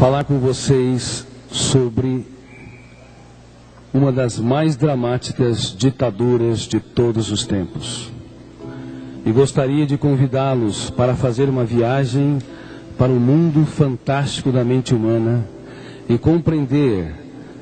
falar com vocês sobre uma das mais dramáticas ditaduras de todos os tempos. E gostaria de convidá-los para fazer uma viagem para o mundo fantástico da mente humana e compreender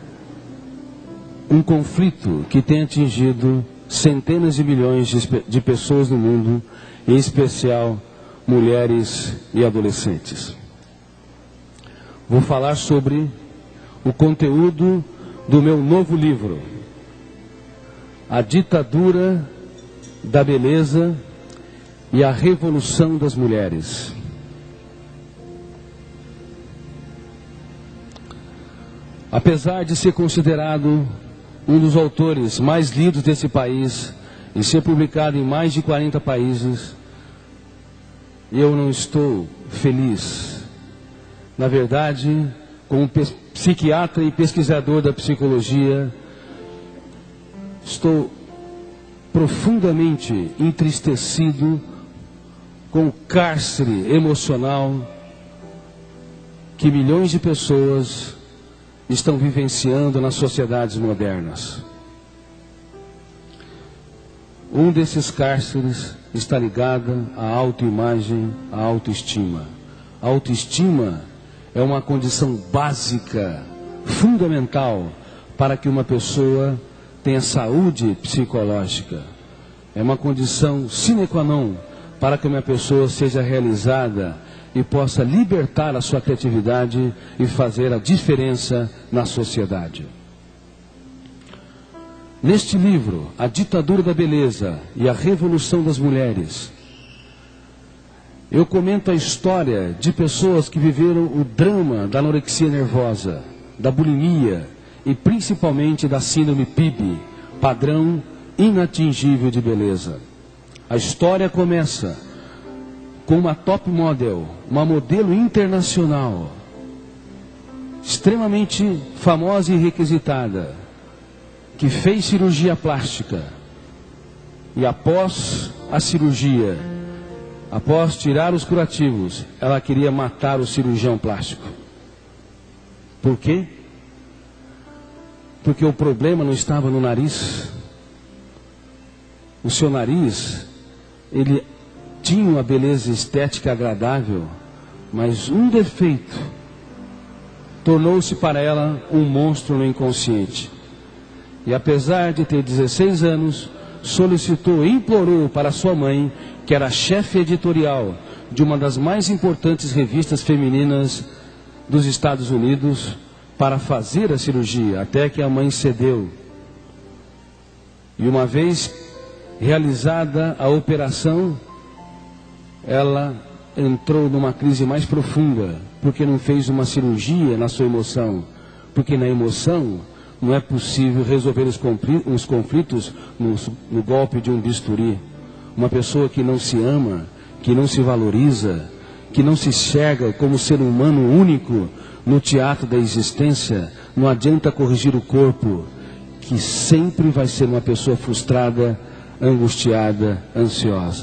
um conflito que tem atingido centenas de milhões de pessoas no mundo, em especial mulheres e adolescentes. Vou falar sobre o conteúdo do meu novo livro, A Ditadura da Beleza e a Revolução das Mulheres. Apesar de ser considerado um dos autores mais lidos desse país e ser publicado em mais de 40 países, eu não estou feliz. Na verdade, como psiquiatra e pesquisador da psicologia, estou profundamente entristecido com o cárcere emocional que milhões de pessoas estão vivenciando nas sociedades modernas. Um desses cárceres está ligado à autoimagem, à autoestima. A autoestima é uma condição básica, fundamental, para que uma pessoa tenha saúde psicológica. É uma condição sine qua non para que uma pessoa seja realizada e possa libertar a sua criatividade e fazer a diferença na sociedade. Neste livro, A Ditadura da Beleza e a Revolução das Mulheres, eu comento a história de pessoas que viveram o drama da anorexia nervosa, da bulimia e principalmente da síndrome PIB, padrão inatingível de beleza. A história começa com uma top model, uma modelo internacional, extremamente famosa e requisitada, que fez cirurgia plástica e após a cirurgia, após tirar os curativos, ela queria matar o cirurgião plástico. Por quê? Porque o problema não estava no nariz. O seu nariz, ele tinha uma beleza estética agradável, mas um defeito tornou-se para ela um monstro no inconsciente. E apesar de ter 16 anos, solicitou e implorou para sua mãe, que era chefe editorial de uma das mais importantes revistas femininas dos Estados Unidos, para fazer a cirurgia, até que a mãe cedeu. E uma vez realizada a operação, ela entrou numa crise mais profunda, porque não fez uma cirurgia na sua emoção, porque na emoção não é possível resolver os conflitos no golpe de um bisturi. Uma pessoa que não se ama, que não se valoriza, que não se enxerga como ser humano único no teatro da existência, não adianta corrigir o corpo, que sempre vai ser uma pessoa frustrada, angustiada, ansiosa.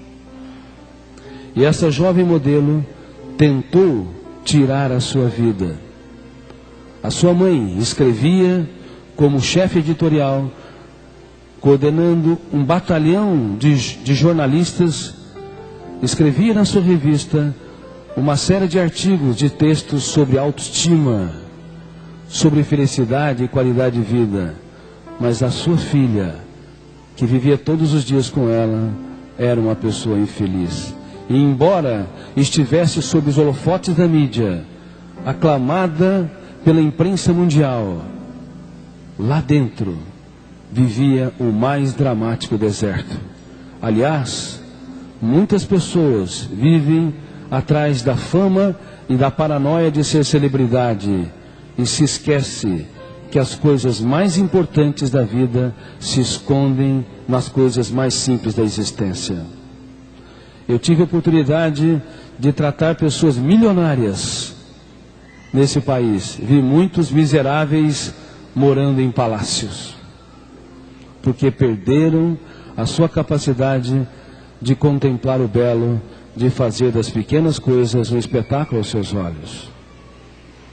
E essa jovem modelo tentou tirar a sua vida. A sua mãe escrevia como chefe editorial, coordenando um batalhão de jornalistas, escrevia na sua revista uma série de artigos, de textos sobre autoestima, sobre felicidade e qualidade de vida. Mas a sua filha, que vivia todos os dias com ela, era uma pessoa infeliz. E embora estivesse sob os holofotes da mídia, aclamada pela imprensa mundial, lá dentro vivia o mais dramático deserto. Aliás, muitas pessoas vivem atrás da fama e da paranoia de ser celebridade e se esquece que as coisas mais importantes da vida se escondem nas coisas mais simples da existência. Eu tive a oportunidade de tratar pessoas milionárias nesse país. Vi muitos miseráveis morando em palácios, porque perderam a sua capacidade de contemplar o belo, de fazer das pequenas coisas um espetáculo aos seus olhos.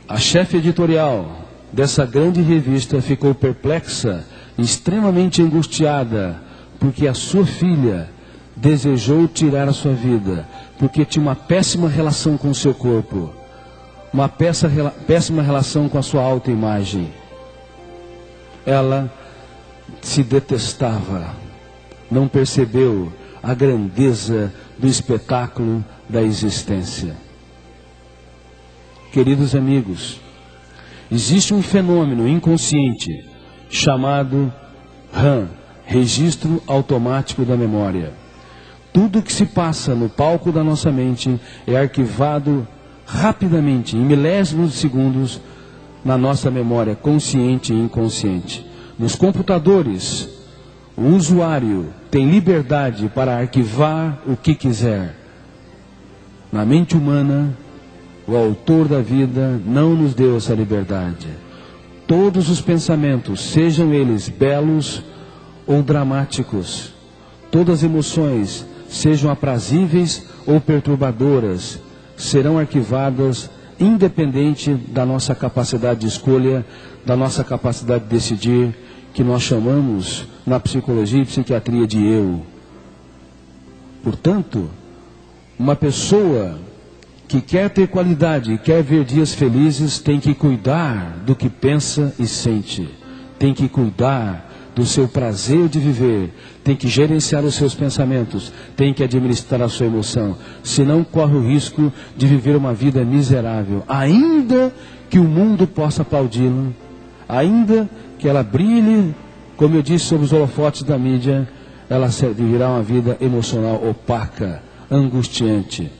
A chefe editorial dessa grande revista ficou perplexa, extremamente angustiada, porque a sua filha desejou tirar a sua vida, porque tinha uma péssima relação com o seu corpo, uma péssima relação com a sua autoimagem. Ela se detestava, não percebeu a grandeza do espetáculo da existência. Queridos amigos, existe um fenômeno inconsciente chamado RAM, Registro Automático da Memória. Tudo que se passa no palco da nossa mente é arquivado rapidamente, em milésimos de segundos, na nossa memória consciente e inconsciente. Nos computadores, o usuário tem liberdade para arquivar o que quiser. Na mente humana, o autor da vida não nos deu essa liberdade. Todos os pensamentos, sejam eles belos ou dramáticos, todas as emoções, sejam aprazíveis ou perturbadoras, serão arquivadas independente da nossa capacidade de escolha, da nossa capacidade de decidir, que nós chamamos na psicologia e psiquiatria de eu. Portanto, uma pessoa que quer ter qualidade e quer ver dias felizes tem que cuidar do que pensa e sente, tem que cuidar do seu prazer de viver, tem que gerenciar os seus pensamentos, tem que administrar a sua emoção, senão corre o risco de viver uma vida miserável, ainda que o mundo possa aplaudi-la, ainda que ela brilhe, como eu disse, sobre os holofotes da mídia, ela viverá uma vida emocional opaca, angustiante.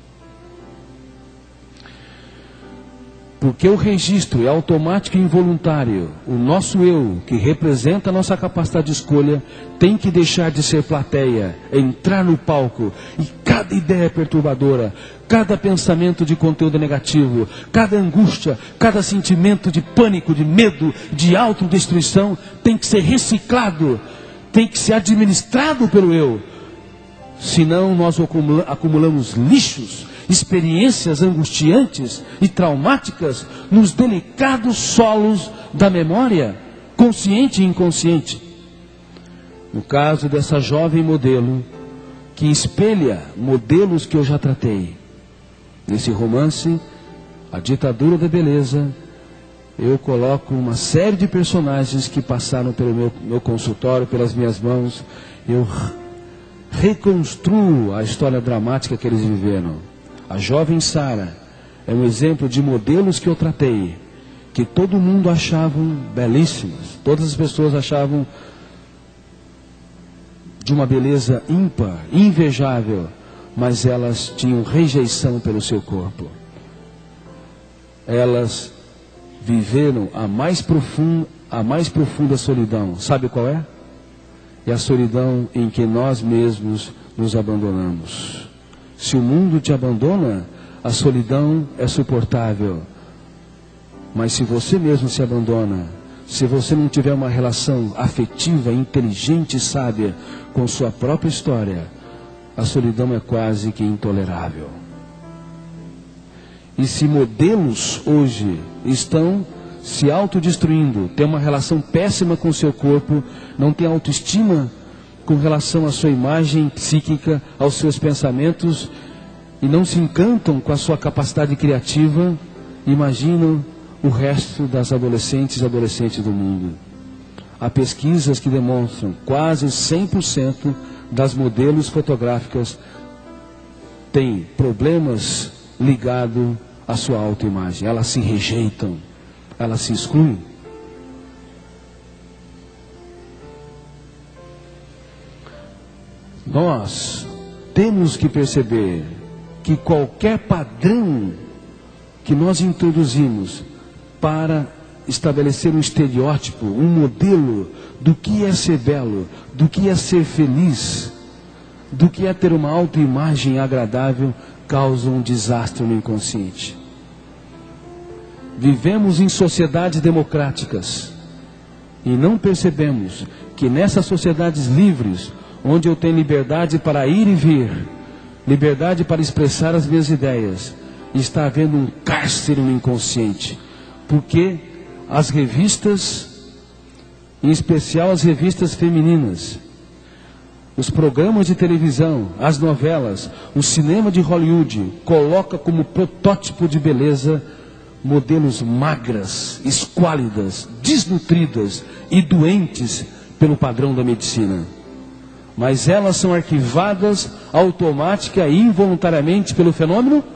Porque o registro é automático e involuntário. O nosso eu, que representa a nossa capacidade de escolha, tem que deixar de ser plateia, entrar no palco. E cada ideia perturbadora, cada pensamento de conteúdo negativo, cada angústia, cada sentimento de pânico, de medo, de autodestruição, tem que ser reciclado, tem que ser administrado pelo eu. Senão nós acumulamos lixos, experiências angustiantes e traumáticas nos delicados solos da memória, consciente e inconsciente. No caso dessa jovem modelo, que espelha modelos que eu já tratei. Nesse romance, A Ditadura da Beleza, eu coloco uma série de personagens que passaram pelo meu consultório, pelas minhas mãos. Eu reconstruo a história dramática que eles viveram. A jovem Sara é um exemplo de modelos que eu tratei, que todo mundo achava belíssimos, todas as pessoas achavam de uma beleza ímpar, invejável, mas elas tinham rejeição pelo seu corpo. Elas viveram a mais profunda solidão. Sabe qual é? É a solidão em que nós mesmos nos abandonamos. Se o mundo te abandona, a solidão é suportável. Mas se você mesmo se abandona, se você não tiver uma relação afetiva, inteligente e sábia com sua própria história, a solidão é quase que intolerável. E se modelos hoje estão se autodestruindo, tem uma relação péssima com o seu corpo, não tem autoestima com relação à sua imagem psíquica, aos seus pensamentos, e não se encantam com a sua capacidade criativa, imaginam o resto das adolescentes e adolescentes do mundo. Há pesquisas que demonstram quase 100% das modelos fotográficas têm problemas ligados à sua autoimagem. Elas se rejeitam, elas se excluem. Nós temos que perceber que qualquer padrão que nós introduzimos para estabelecer um estereótipo, um modelo do que é ser belo, do que é ser feliz, do que é ter uma autoimagem agradável, causa um desastre no inconsciente. Vivemos em sociedades democráticas e não percebemos que nessas sociedades livres, onde eu tenho liberdade para ir e vir, liberdade para expressar as minhas ideias, está havendo um cárcere no inconsciente. porque as revistas, em especial as revistas femininas, os programas de televisão, as novelas, o cinema de Hollywood, coloca como protótipo de beleza modelos magras, esquálidas, desnutridas e doentes pelo padrão da medicina. Mas elas são arquivadas automática e involuntariamente pelo fenômeno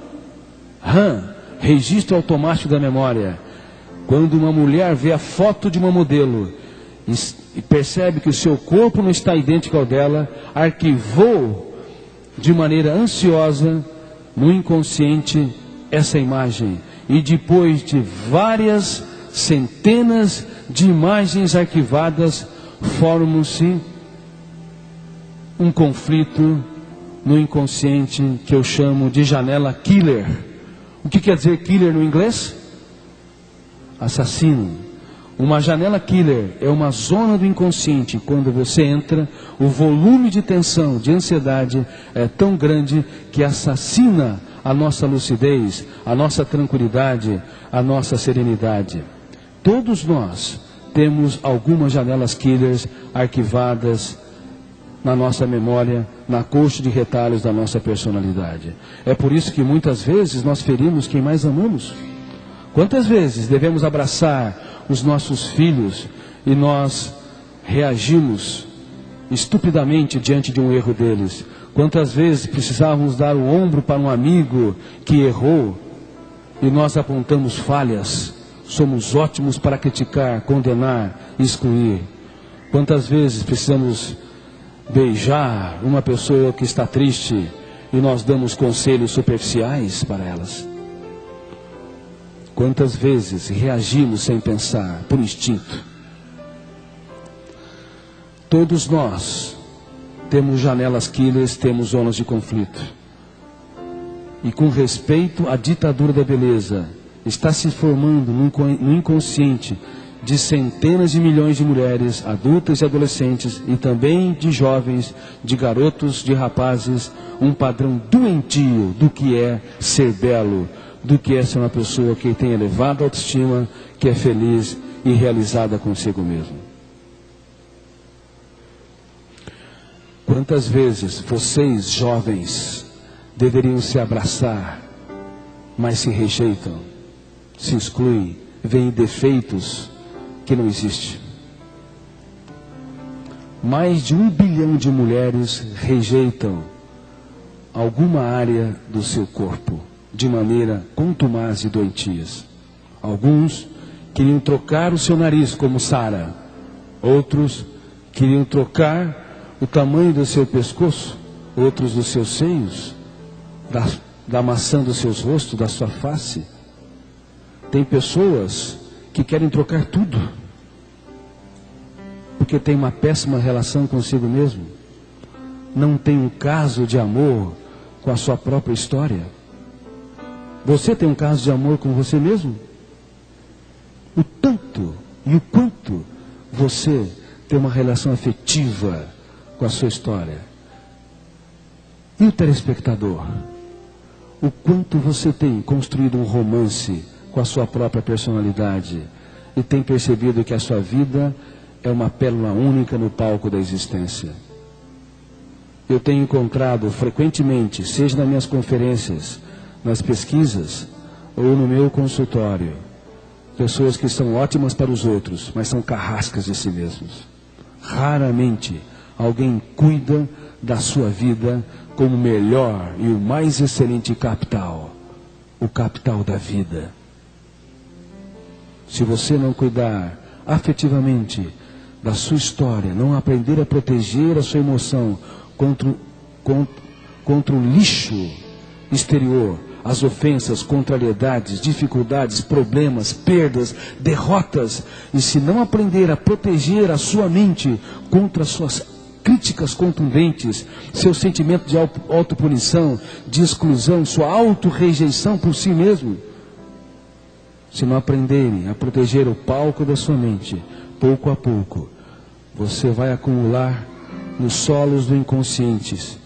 registro automático da memória. Quando uma mulher vê a foto de uma modelo e percebe que o seu corpo não está idêntico ao dela, arquivou de maneira ansiosa no inconsciente essa imagem. E depois de várias centenas de imagens arquivadas, forma-se um conflito no inconsciente que eu chamo de janela killer. O que quer dizer killer no inglês? Assassino. Uma janela killer é uma zona do inconsciente. Quando você entra, o volume de tensão, de ansiedade é tão grande que assassina a nossa lucidez, a nossa tranquilidade, a nossa serenidade. Todos nós temos algumas janelas killers arquivadas na nossa memória, na coxa de retalhos da nossa personalidade. É por isso que muitas vezes nós ferimos quem mais amamos. Quantas vezes devemos abraçar os nossos filhos e nós reagimos estupidamente diante de um erro deles? Quantas vezes precisávamos dar o ombro para um amigo que errou e nós apontamos falhas? Somos ótimos para criticar, condenar, excluir. Quantas vezes precisamos beijar uma pessoa que está triste e nós damos conselhos superficiais para elas? Quantas vezes reagimos sem pensar, por instinto? Todos nós temos janelas killers, temos zonas de conflito. E com respeito à ditadura da beleza, está se formando no inconsciente de centenas de milhões de mulheres, adultas e adolescentes, e também de jovens, de garotos, de rapazes, um padrão doentio do que é ser belo, do que é ser uma pessoa que tem elevada autoestima, que é feliz e realizada consigo mesmo. Quantas vezes vocês, jovens, deveriam se abraçar, mas se rejeitam, se excluem, veem defeitos que não existem? Mais de 1 bilhão de mulheres rejeitam alguma área do seu corpo de maneira contumaz e doentias. Alguns queriam trocar o seu nariz como Sara. Outros queriam trocar o tamanho do seu pescoço. Outros dos seus seios, da maçã dos seus rostos, da sua face. Tem pessoas que querem trocar tudo, porque tem uma péssima relação consigo mesmo. Não tem um caso de amor com a sua própria história. Você tem um caso de amor com você mesmo? O tanto e o quanto você tem uma relação afetiva com a sua história. E o telespectador? O quanto você tem construído um romance com a sua própria personalidade e tem percebido que a sua vida é uma pérola única no palco da existência. Eu tenho encontrado frequentemente, seja nas minhas conferências, nas pesquisas ou no meu consultório, pessoas que são ótimas para os outros, mas são carrascas de si mesmos. Raramente alguém cuida da sua vida como o melhor e o mais excelente capital, o capital da vida. Se você não cuidar afetivamente da sua história, não aprender a proteger a sua emoção contra o lixo exterior, as ofensas, contrariedades, dificuldades, problemas, perdas, derrotas, e se não aprender a proteger a sua mente contra as suas críticas contundentes, seu sentimento de autopunição, de exclusão, sua autorrejeição por si mesmo, se não aprenderem a proteger o palco da sua mente, pouco a pouco, você vai acumular nos solos do inconsciente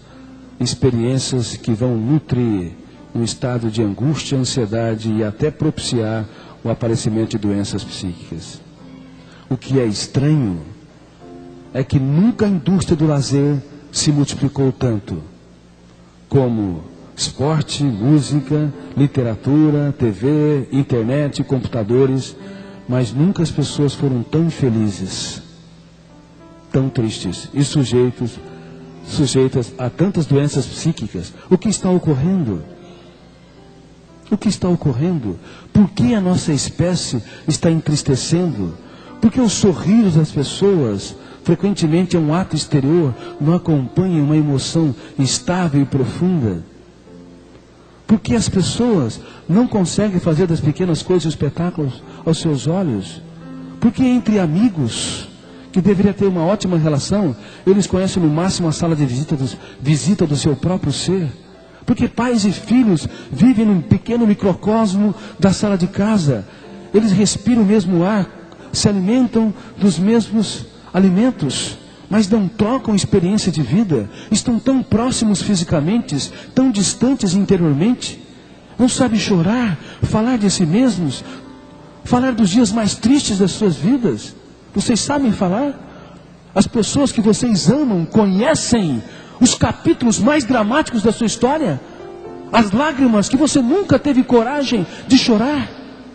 experiências que vão nutrir um estado de angústia, ansiedade e até propiciar o aparecimento de doenças psíquicas. O que é estranho é que nunca a indústria do lazer se multiplicou tanto como esporte, música, literatura, TV, internet, computadores, mas nunca as pessoas foram tão infelizes, tão tristes e sujeitas a tantas doenças psíquicas. O que está ocorrendo? O que está ocorrendo? Por que a nossa espécie está entristecendo? Porque os sorrisos das pessoas frequentemente é um ato exterior, não acompanha uma emoção estável e profunda. Porque as pessoas não conseguem fazer das pequenas coisas espetáculos aos seus olhos. Porque entre amigos, que deveria ter uma ótima relação, eles conhecem no máximo a sala de visita do seu próprio ser. Porque pais e filhos vivem num pequeno microcosmo da sala de casa. Eles respiram o mesmo ar, se alimentam dos mesmos alimentos, mas não trocam experiência de vida. Estão tão próximos fisicamente, tão distantes interiormente. Não sabem chorar, falar de si mesmos, falar dos dias mais tristes das suas vidas. Vocês sabem falar? As pessoas que vocês amam conhecem os capítulos mais dramáticos da sua história, as lágrimas que você nunca teve coragem de chorar,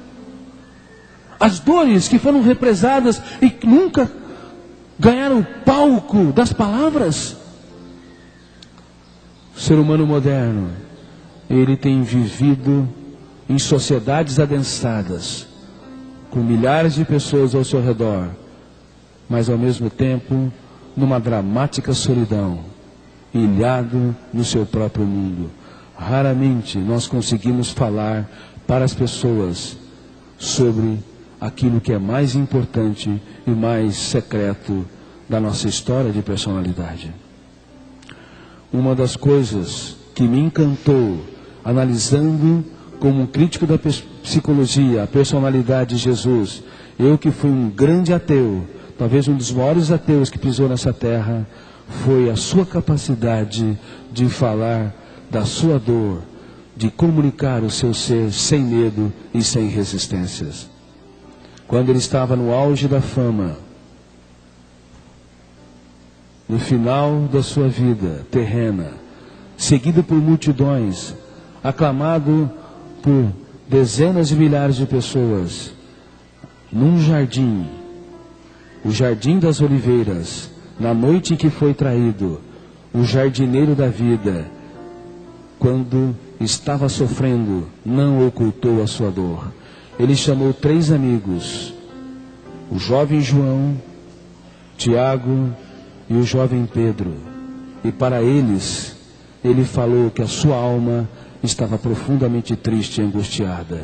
as dores que foram represadas e nunca ganharam o palco das palavras. O ser humano moderno, ele tem vivido em sociedades adensadas, com milhares de pessoas ao seu redor, mas ao mesmo tempo numa dramática solidão, ilhado no seu próprio mundo. Raramente nós conseguimos falar para as pessoas sobre aquilo que é mais importante e mais secreto da nossa história de personalidade. Uma das coisas que me encantou, analisando como um crítico da psicologia a personalidade de Jesus, eu que fui um grande ateu, talvez um dos maiores ateus que pisou nessa terra, foi a sua capacidade de falar da sua dor, de comunicar o seu ser sem medo e sem resistências. Quando ele estava no auge da fama, no final da sua vida terrena, seguido por multidões, aclamado por dezenas de milhares de pessoas, num jardim, o Jardim das Oliveiras, na noite em que foi traído, o jardineiro da vida, quando estava sofrendo, não ocultou a sua dor. Ele chamou 3 amigos, o jovem João, Tiago e o jovem Pedro. E para eles, ele falou que a sua alma estava profundamente triste e angustiada.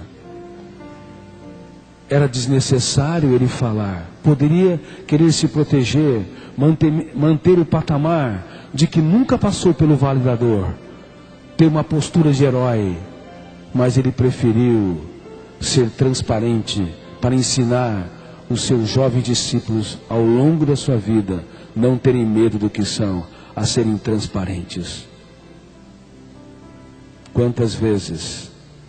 Era desnecessário ele falar. Poderia querer se proteger, manter o patamar de que nunca passou pelo vale da dor, ter uma postura de herói, mas ele preferiu ser transparente para ensinar os seus jovens discípulos ao longo da sua vida não terem medo do que são, a serem transparentes. Quantas vezes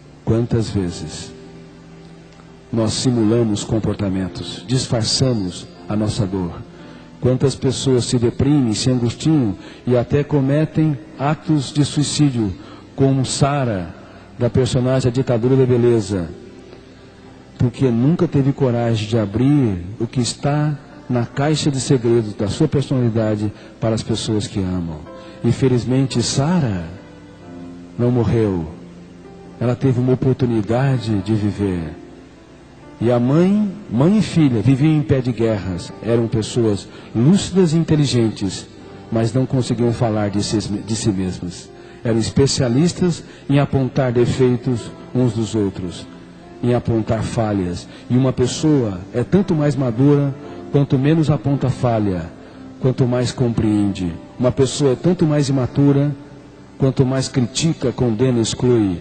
nós simulamos comportamentos, disfarçamos a nossa dor. Quantas pessoas se deprimem, se angustiam e até cometem atos de suicídio, como Sara, da personagem A Ditadura da Beleza, porque nunca teve coragem de abrir o que está na caixa de segredos da sua personalidade para as pessoas que amam. Infelizmente, Sara não morreu. Ela teve uma oportunidade de viver. E a mãe e filha viviam em pé de guerras. Eram pessoas lúcidas e inteligentes, mas não conseguiam falar de si mesmas. Eram especialistas em apontar defeitos uns dos outros, em apontar falhas. E uma pessoa é tanto mais madura quanto menos aponta falha, quanto mais compreende. Uma pessoa é tanto mais imatura quanto mais critica, condena, exclui.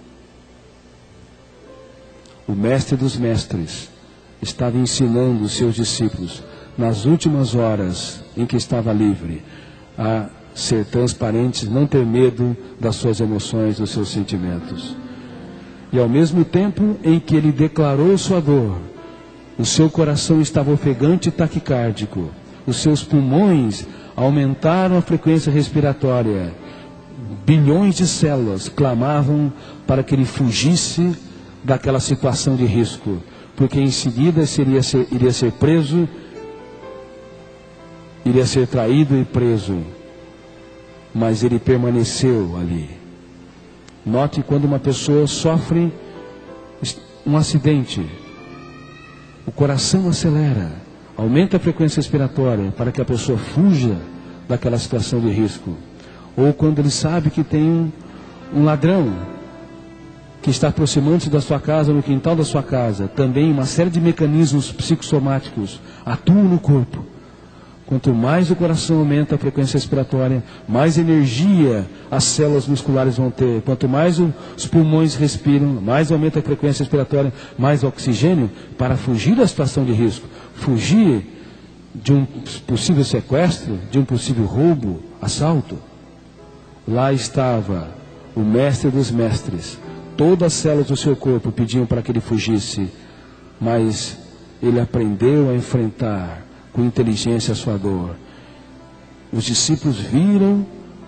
O mestre dos mestres estava ensinando os seus discípulos, nas últimas horas em que estava livre, a ser transparentes, não ter medo das suas emoções, dos seus sentimentos. E ao mesmo tempo em que ele declarou sua dor, o seu coração estava ofegante e taquicárdico. Os seus pulmões aumentaram a frequência respiratória. Bilhões de células clamavam para que ele fugisse daquela situação de risco, porque em seguida iria ser preso, iria ser traído e preso. Mas ele permaneceu ali. Note quando uma pessoa sofre um acidente, o coração acelera, aumenta a frequência respiratória para que a pessoa fuja daquela situação de risco. Ou quando ele sabe que tem um ladrão que está aproximando-se da sua casa, no quintal da sua casa, também uma série de mecanismos psicossomáticos atuam no corpo. Quanto mais o coração aumenta a frequência respiratória, mais energia as células musculares vão ter. Quanto mais os pulmões respiram, mais aumenta a frequência respiratória, mais oxigênio para fugir da situação de risco. Fugir de um possível sequestro, de um possível roubo, assalto. Lá estava o mestre dos mestres. Todas as células do seu corpo pediam para que ele fugisse, mas ele aprendeu a enfrentar com inteligência a sua dor. Os discípulos viram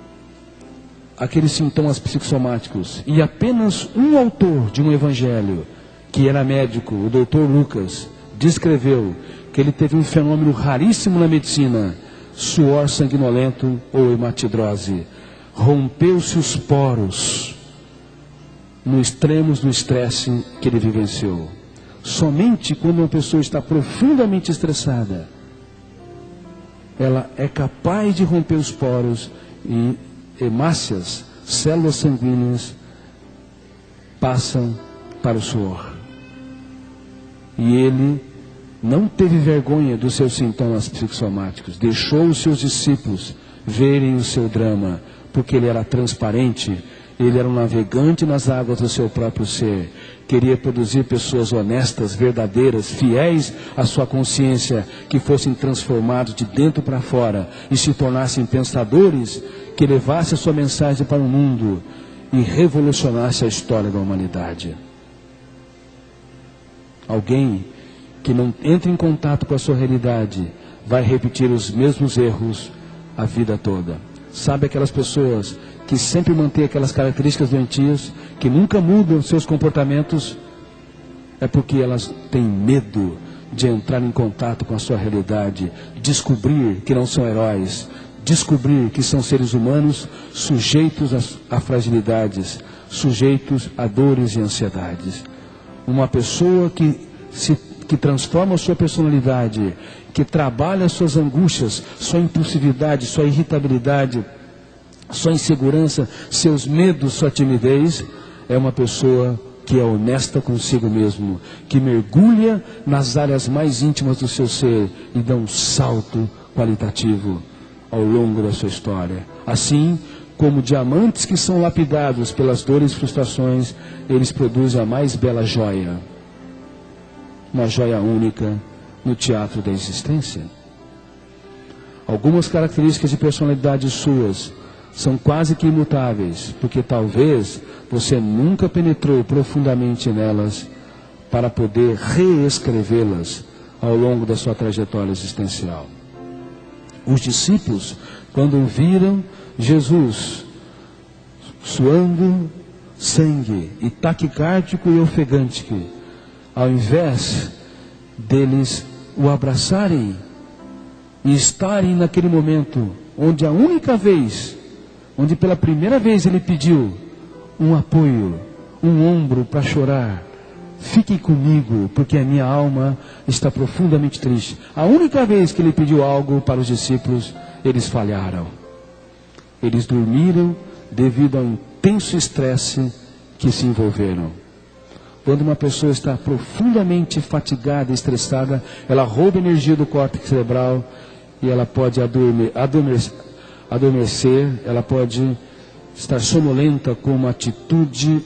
aqueles sintomas psicossomáticos e apenas um autor de um evangelho, que era médico, o Dr. Lucas, descreveu que ele teve um fenômeno raríssimo na medicina, suor sanguinolento ou hematidrose. Rompeu-se os poros no extremos do estresse que ele vivenciou. Somente quando uma pessoa está profundamente estressada, ela é capaz de romper os poros e hemácias, células sanguíneas, passam para o suor. E ele não teve vergonha dos seus sintomas psicossomáticos, deixou os seus discípulos verem o seu drama, porque ele era transparente, ele era um navegante nas águas do seu próprio ser. Queria produzir pessoas honestas, verdadeiras, fiéis à sua consciência, que fossem transformados de dentro para fora e se tornassem pensadores que levassem a sua mensagem para o mundo e revolucionassem a história da humanidade. Alguém que não entra em contato com a sua realidade vai repetir os mesmos erros a vida toda. Sabe aquelas pessoas que sempre mantêm aquelas características doentias, que nunca mudam seus comportamentos? É porque elas têm medo de entrar em contato com a sua realidade, descobrir que não são heróis, descobrir que são seres humanos sujeitos a fragilidades, sujeitos a dores e ansiedades. Uma pessoa que transforma a sua personalidade, que trabalha as suas angústias, sua impulsividade, sua irritabilidade, sua insegurança, seus medos, sua timidez, é uma pessoa que é honesta consigo mesmo, que mergulha nas áreas mais íntimas do seu ser e dá um salto qualitativo ao longo da sua história. Assim como diamantes que são lapidados pelas dores e frustrações, eles produzem a mais bela joia, uma joia única no teatro da existência. Algumas características de personalidade suas são quase que imutáveis, porque talvez você nunca penetrou profundamente nelas para poder reescrevê-las ao longo da sua trajetória existencial. Os discípulos, quando viram Jesus suando sangue e taquicárdico e ofegante, ao invés deles o abraçarem e estarem naquele momento onde a única vez, onde pela primeira vez ele pediu um apoio, um ombro para chorar, fiquem comigo, porque a minha alma está profundamente triste. A única vez que ele pediu algo para os discípulos, eles falharam. Eles dormiram devido ao intenso estresse que se envolveram. Quando uma pessoa está profundamente fatigada, estressada, ela rouba energia do córtex cerebral e ela pode adormecer, ela pode estar sonolenta com uma atitude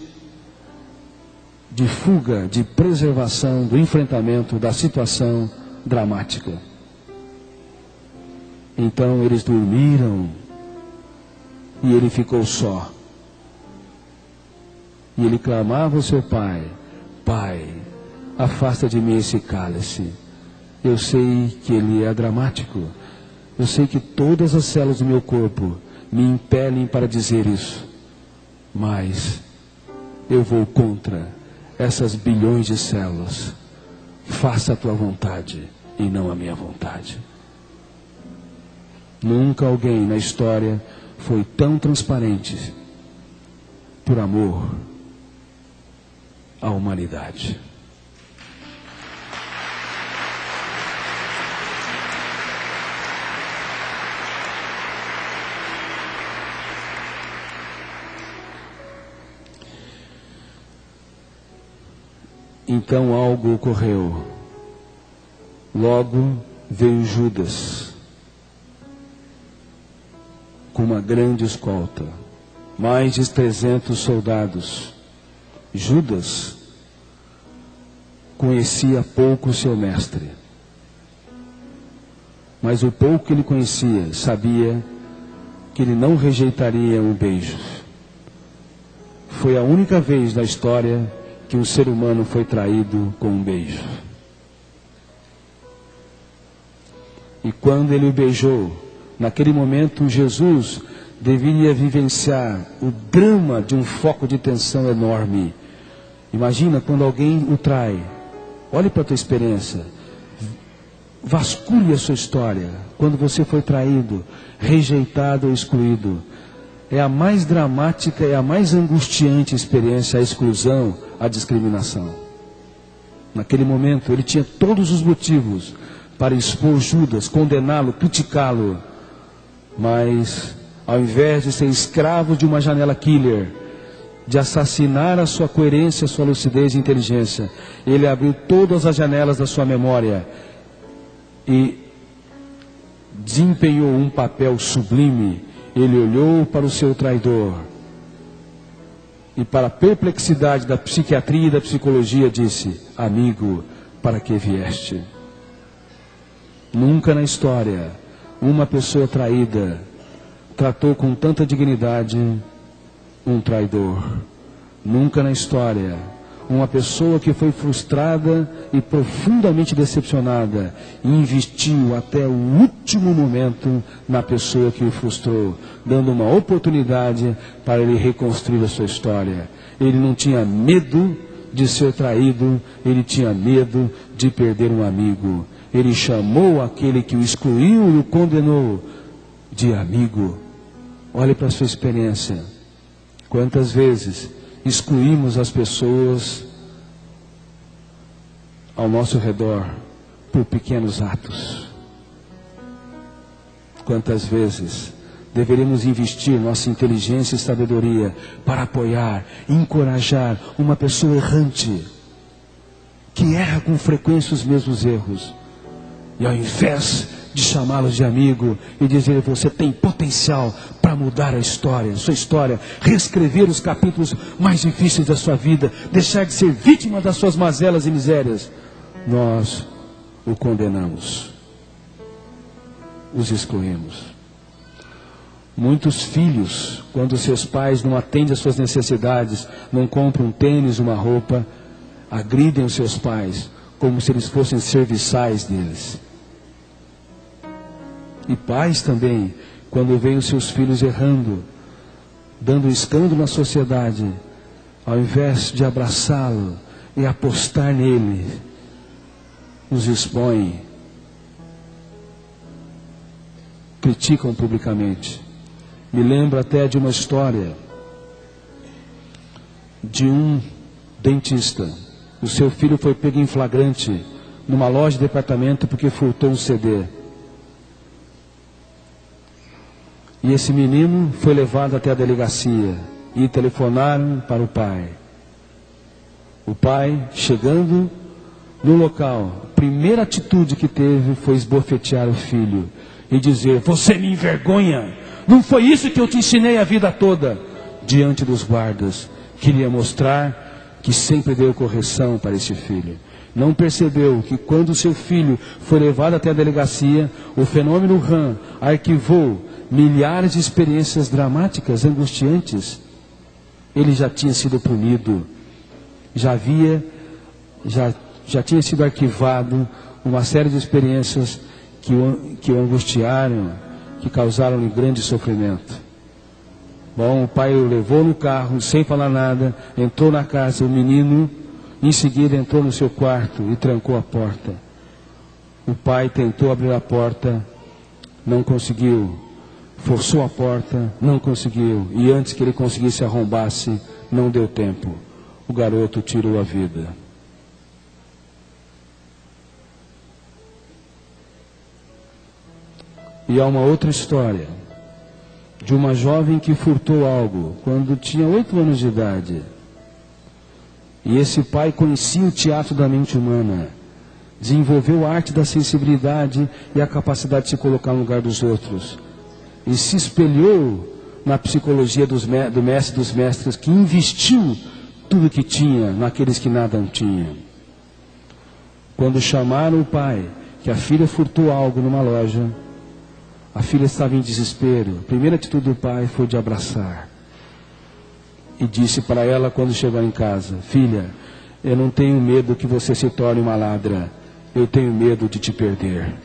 de fuga, de preservação, do enfrentamento da situação dramática. Então eles dormiram e ele ficou só. E ele clamava ao seu pai: Pai, afasta de mim esse cálice. Eu sei que ele é dramático. Eu sei que todas as células do meu corpo me impelem para dizer isso. Mas eu vou contra essas bilhões de células. Faça a tua vontade e não a minha vontade. Nunca alguém na história foi tão transparente por amor à humanidade. Então algo ocorreu. Logo veio Judas com uma grande escolta, mais de 300 soldados. Judas conhecia pouco o seu mestre, mas o pouco que ele conhecia, sabia que ele não rejeitaria um beijo. Foi a única vez na história que um ser humano foi traído com um beijo. E quando ele o beijou, naquele momento Jesus deveria vivenciar o drama de um foco de tensão enorme. Imagina quando alguém o trai. Olhe para a tua experiência. Vasculhe a sua história. Quando você foi traído, rejeitado ou excluído. É a mais dramática e a mais angustiante experiência, a exclusão, a discriminação. Naquele momento, ele tinha todos os motivos para expor Judas, condená-lo, criticá-lo. Mas, ao invés de ser escravo de uma janela killer, de assassinar a sua coerência, a sua lucidez e inteligência, ele abriu todas as janelas da sua memória e desempenhou um papel sublime. Ele olhou para o seu traidor e, para a perplexidade da psiquiatria e da psicologia, disse: amigo, para que vieste? Nunca na história uma pessoa traída tratou com tanta dignidade um traidor. Nunca na história uma pessoa que foi frustrada e profundamente decepcionada investiu até o último momento na pessoa que o frustrou, dando uma oportunidade para ele reconstruir a sua história. Ele não tinha medo de ser traído, ele tinha medo de perder um amigo. Ele chamou aquele que o excluiu e o condenou de amigo. Olhe para a sua experiência. Quantas vezes excluímos as pessoas ao nosso redor por pequenos atos? Quantas vezes deveríamos investir nossa inteligência e sabedoria para apoiar, encorajar uma pessoa errante, que erra com frequência os mesmos erros, e ao invés de chamá-los de amigo e dizer: você tem potencial para mudar a história, sua história, reescrever os capítulos mais difíceis da sua vida, deixar de ser vítima das suas mazelas e misérias, nós o condenamos, os excluímos. Muitos filhos, quando seus pais não atendem às suas necessidades, não compram um tênis, uma roupa, agridem os seus pais como se eles fossem serviçais deles. E pais também, quando veem os seus filhos errando, dando escândalo na sociedade, ao invés de abraçá-lo e apostar nele, os expõem, criticam publicamente. Me lembro até de uma história de um dentista. O seu filho foi pego em flagrante numa loja de departamento porque furtou um CD. E esse menino foi levado até a delegacia e telefonaram para o pai. O pai, chegando no local, a primeira atitude que teve foi esbofetear o filho e dizer: você me envergonha, não foi isso que eu te ensinei a vida toda. Diante dos guardas, queria mostrar que sempre deu correção para este filho. Não percebeu que quando seu filho foi levado até a delegacia, o fenômeno RAM arquivou milhares de experiências dramáticas, angustiantes, Ele já tinha sido punido, já tinha sido arquivado uma série de experiências que o angustiaram, que causaram-lhe grande sofrimento. Bom, o pai o levou no carro, sem falar nada, entrou na casa, o menino, em seguida entrou no seu quarto e trancou a porta. O pai tentou abrir a porta, não conseguiu. Forçou a porta, não conseguiu. E antes que ele conseguisse arrombar-se, não deu tempo. O garoto tirou a vida. E há uma outra história de uma jovem que furtou algo quando tinha 8 anos de idade. E esse pai conhecia o teatro da mente humana, desenvolveu a arte da sensibilidade e a capacidade de se colocar no lugar dos outros. E se espelhou na psicologia do mestre dos mestres, que investiu tudo que tinha naqueles que nada tinham. Quando chamaram o pai, que a filha furtou algo numa loja, a filha estava em desespero. A primeira atitude do pai foi de abraçar. E disse para ela quando chegou em casa: filha, eu não tenho medo que você se torne uma ladra. Eu tenho medo de te perder.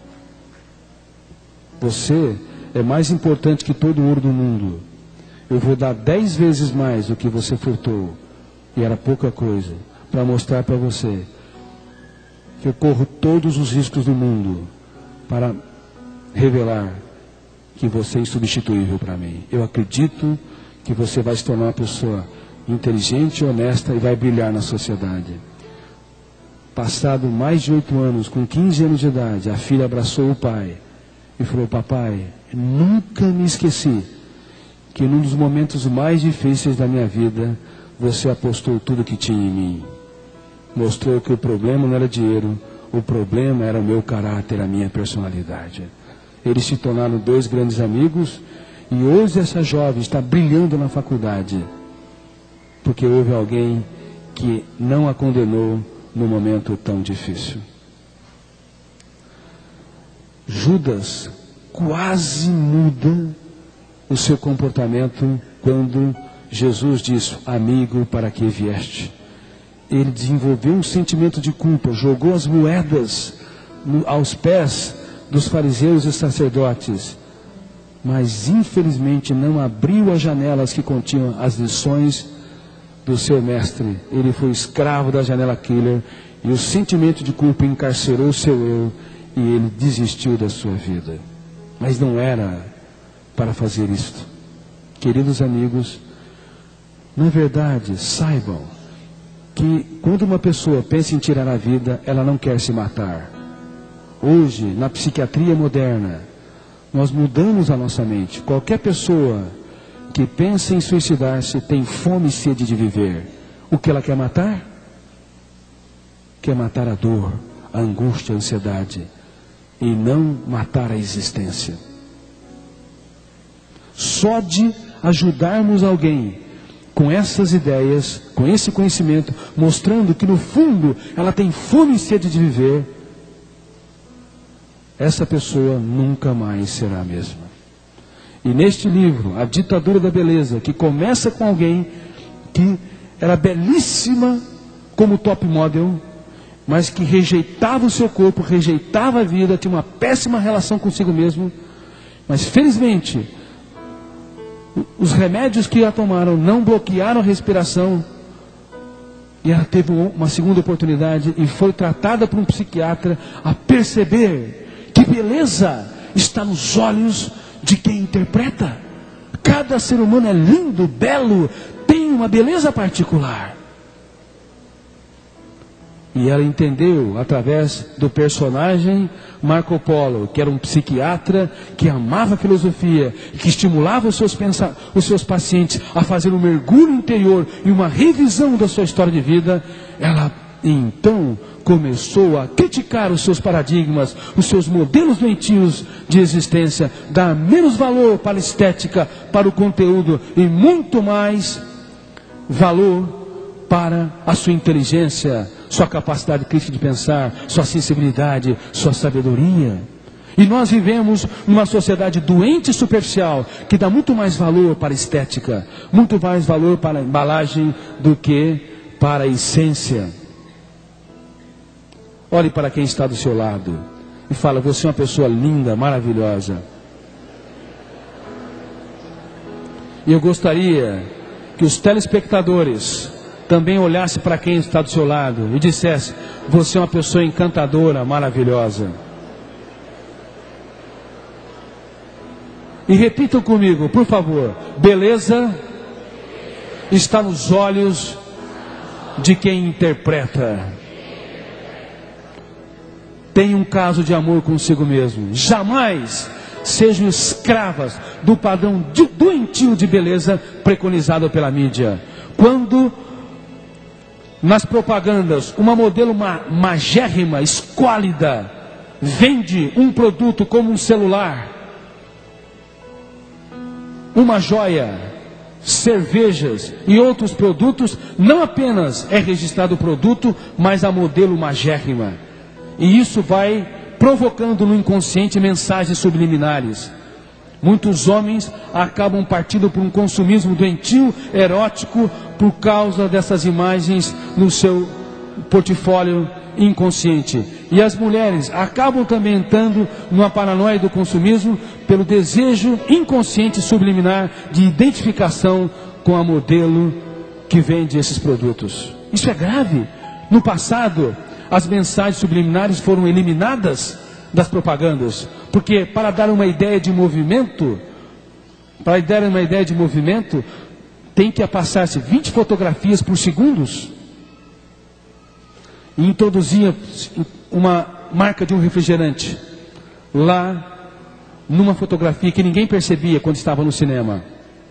Você é mais importante que todo o ouro do mundo. Eu vou dar 10 vezes mais do que você furtou. E era pouca coisa. Para mostrar para você que eu corro todos os riscos do mundo para revelar que você é insubstituível para mim. Eu acredito que você vai se tornar uma pessoa inteligente, honesta e vai brilhar na sociedade. Passado mais de 8 anos, com 15 anos de idade, a filha abraçou o pai e falou: papai, nunca me esqueci que num dos momentos mais difíceis da minha vida, você apostou tudo que tinha em mim. Mostrou que o problema não era dinheiro, o problema era o meu caráter, a minha personalidade. Eles se tornaram 2 grandes amigos e hoje essa jovem está brilhando na faculdade, porque houve alguém que não a condenou num momento tão difícil. Judas quase muda o seu comportamento quando Jesus diz: amigo, para que vieste? Ele desenvolveu um sentimento de culpa, jogou as moedas aos pés dos fariseus e sacerdotes, mas infelizmente não abriu as janelas que continham as lições do seu mestre. Ele foi escravo da janela killer e o sentimento de culpa encarcerou o seu eu e ele desistiu da sua vida. Mas não era para fazer isto. Queridos amigos, na verdade, saibam que quando uma pessoa pensa em tirar a vida, ela não quer se matar. Hoje, na psiquiatria moderna, nós mudamos a nossa mente. Qualquer pessoa que pensa em suicidar-se tem fome e sede de viver. O que ela quer matar? Quer matar a dor, a angústia, a ansiedade, e não matar a existência. Só de ajudarmos alguém com essas ideias, com esse conhecimento, mostrando que no fundo ela tem fome e sede de viver, essa pessoa nunca mais será a mesma. E neste livro, A Ditadura da Beleza, que começa com alguém que era belíssima como top model, mas que rejeitava o seu corpo, rejeitava a vida, tinha uma péssima relação consigo mesmo, mas felizmente os remédios que a tomaram não bloquearam a respiração, e ela teve uma segunda oportunidade e foi tratada por um psiquiatra a perceber que beleza está nos olhos de quem interpreta. Cada ser humano é lindo, belo, tem uma beleza particular. E ela entendeu através do personagem Marco Polo, que era um psiquiatra que amava a filosofia, que estimulava os seus pacientes a fazer um mergulho interior e uma revisão da sua história de vida. Ela então começou a criticar os seus paradigmas, os seus modelos doentios de existência, dar menos valor para a estética, para o conteúdo e muito mais valor para a sua inteligência, sua capacidade crítica de pensar, sua sensibilidade, sua sabedoria. E nós vivemos numa sociedade doente e superficial, que dá muito mais valor para a estética, muito mais valor para a embalagem do que para a essência. Olhe para quem está do seu lado e fala: você é uma pessoa linda, maravilhosa. E eu gostaria que os telespectadores também olhassem para quem está do seu lado e dissessem: você é uma pessoa encantadora, maravilhosa. E repitam comigo, por favor: beleza está nos olhos de quem interpreta. Tenha um caso de amor consigo mesmo. Jamais sejam escravas do padrão doentio de beleza preconizado pela mídia. Quando nas propagandas uma modelo magérrima, esquálida, vende um produto como um celular, uma joia, cervejas e outros produtos, não apenas é registrado o produto, mas a modelo magérrima. E isso vai provocando no inconsciente mensagens subliminares. Muitos homens acabam partindo por um consumismo doentio, erótico, por causa dessas imagens no seu portfólio inconsciente. E as mulheres acabam também entrando numa paranoia do consumismo pelo desejo inconsciente subliminar de identificação com a modelo que vende esses produtos. Isso é grave. No passado, as mensagens subliminares foram eliminadas das propagandas, porque para dar uma ideia de movimento, tem que passar-se 20 fotografias por segundos. E introduzia uma marca de um refrigerante lá numa fotografia que ninguém percebia quando estava no cinema.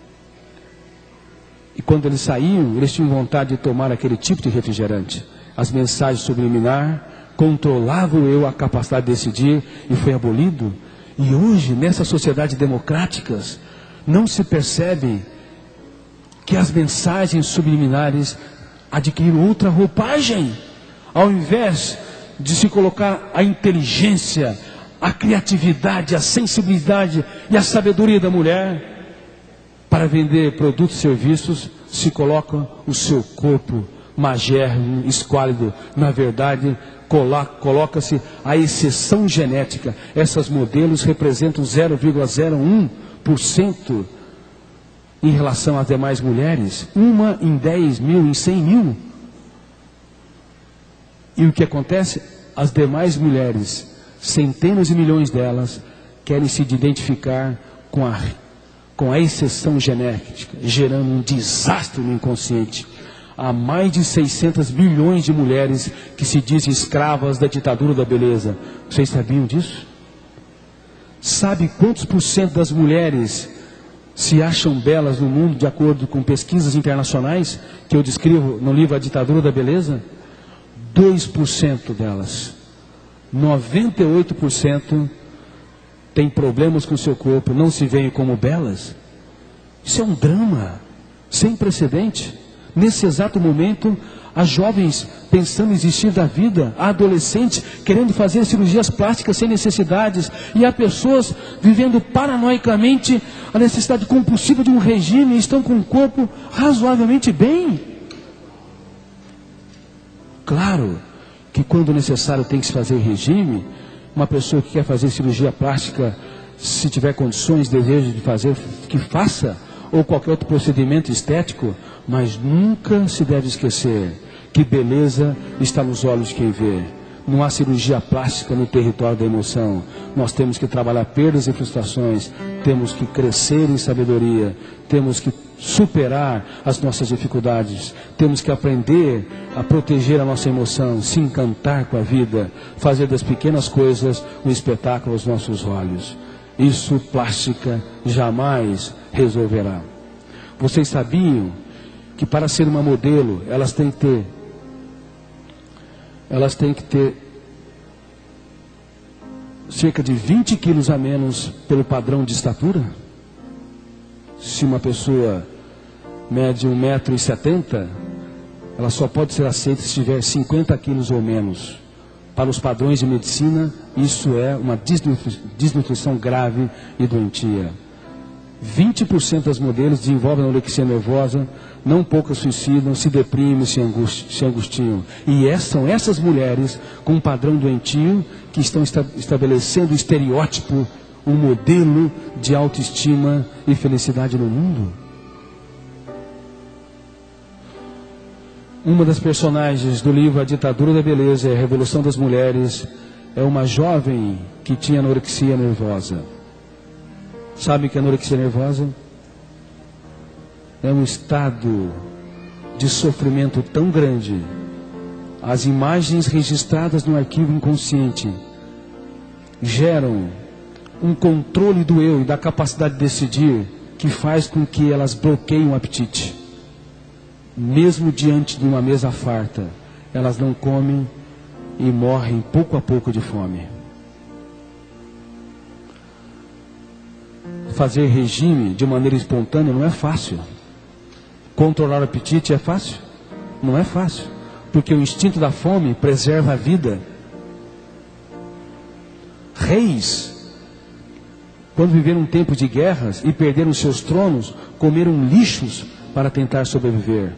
E quando eles saíam, eles tinham vontade de tomar aquele tipo de refrigerante. As mensagens subliminar controlavam a capacidade de decidir, e foi abolido. E hoje, nessas sociedades democráticas, não se percebe que as mensagens subliminares adquiriram outra roupagem. Ao invés de se colocar a inteligência, a criatividade, a sensibilidade e a sabedoria da mulher para vender produtos e serviços, se coloca o seu corpo magérrimo, esquálido. Na verdade, coloca-se a exceção genética. Essas modelos representam 0,01% em relação às demais mulheres. Uma em 10 mil, em 100 mil. E o que acontece? As demais mulheres, centenas de milhões delas, querem se identificar com a exceção genética, gerando um desastre no inconsciente. Há mais de 600 milhões de mulheres que se dizem escravas da ditadura da beleza. Vocês sabiam disso? Sabe quantos % das mulheres se acham belas no mundo, de acordo com pesquisas internacionais que eu descrevo no livro A Ditadura da Beleza? 2% delas. 98% têm problemas com seu corpo, não se veem como belas. Isso é um drama sem precedente. Nesse exato momento, as jovens pensando em desistir da vida, há adolescentes querendo fazer cirurgias plásticas sem necessidades, e há pessoas vivendo paranoicamente a necessidade compulsiva de um regime e estão com o corpo razoavelmente bem. Claro que quando necessário tem que se fazer regime. Uma pessoa que quer fazer cirurgia plástica, se tiver condições, desejo de fazer, que faça, ou qualquer outro procedimento estético, mas nunca se deve esquecer que beleza está nos olhos de quem vê. Não há cirurgia plástica no território da emoção. Nós temos que trabalhar perdas e frustrações, temos que crescer em sabedoria, temos que superar as nossas dificuldades, temos que aprender a proteger a nossa emoção, se encantar com a vida, fazer das pequenas coisas um espetáculo aos nossos olhos. Isso plástica jamais resolverá. Vocês sabiam que para ser uma modelo, elas têm que ter cerca de 20 quilos a menos pelo padrão de estatura? Se uma pessoa mede 1,70 m, ela só pode ser aceita se tiver 50 quilos ou menos. para os padrões de medicina, isso é uma desnutrição grave e doentia. 20% das modelos desenvolvem anorexia nervosa, não poucas suicidam, se deprimem, se angustiam. E são essas mulheres com um padrão doentio que estão estabelecendo o estereótipo, um modelo de autoestima e felicidade no mundo. Uma das personagens do livro A Ditadura da Beleza e a Revolução das Mulheres é uma jovem que tinha anorexia nervosa. Sabe o que é anorexia nervosa? É um estado de sofrimento tão grande. As imagens registradas no arquivo inconsciente geram um controle do eu e da capacidade de decidir que faz com que elas bloqueiem o apetite. Mesmo diante de uma mesa farta, elas não comem e morrem pouco a pouco de fome. Fazer regime de maneira espontânea não é fácil. Controlar o apetite é fácil? Não é fácil, porque o instinto da fome preserva a vida. Reis, quando viveram um tempo de guerras e perderam seus tronos, comeram lixos para tentar sobreviver.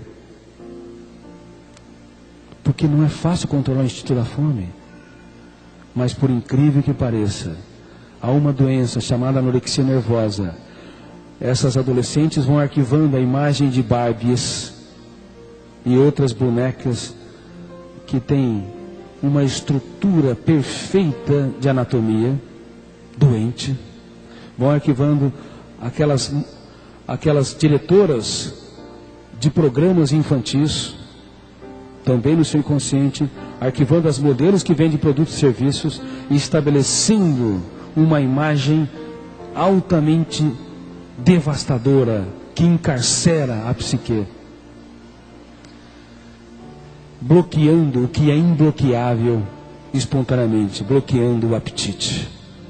Porque não é fácil controlar o instinto da fome. Mas por incrível que pareça, há uma doença chamada anorexia nervosa. Essas adolescentes vão arquivando a imagem de Barbies e outras bonecas que têm uma estrutura perfeita de anatomia, doente. Vão arquivando aquelas diretoras de programas infantis, também no seu inconsciente, arquivando as modelos que vendem produtos e serviços e estabelecendo uma imagem altamente devastadora que encarcera a psique, bloqueando o que é imbloqueável espontaneamente, bloqueando o apetite.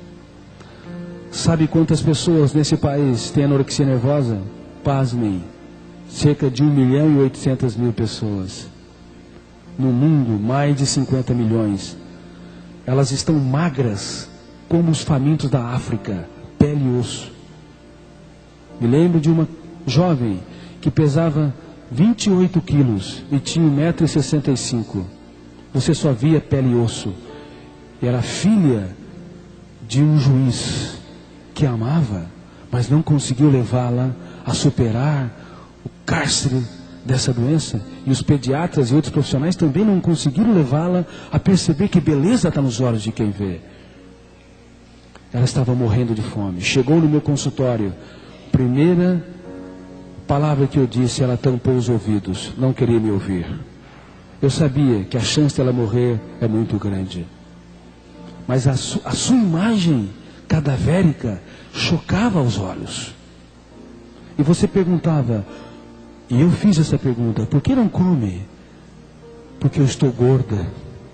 Sabe quantas pessoas nesse país têm anorexia nervosa? Pasmem, cerca de 1.800.000 pessoas. No mundo, mais de 50 milhões. Elas estão magras, como os famintos da África, pele e osso. Me lembro de uma jovem que pesava 28 quilos e tinha 1,65 m. Você só via pele e osso. Era filha de um juiz que a amava, mas não conseguiu levá-la a superar o cárcere dessa doença. E os pediatras e outros profissionais também não conseguiram levá-la a perceber que beleza está nos olhos de quem vê. Ela estava morrendo de fome. Chegou no meu consultório. Primeira palavra que eu disse, ela tampou os ouvidos. Não queria me ouvir. Eu sabia que a chance dela morrer é muito grande. Mas a sua imagem cadavérica chocava aos olhos. E você perguntava, e eu fiz essa pergunta, por que não come? Porque eu estou gorda.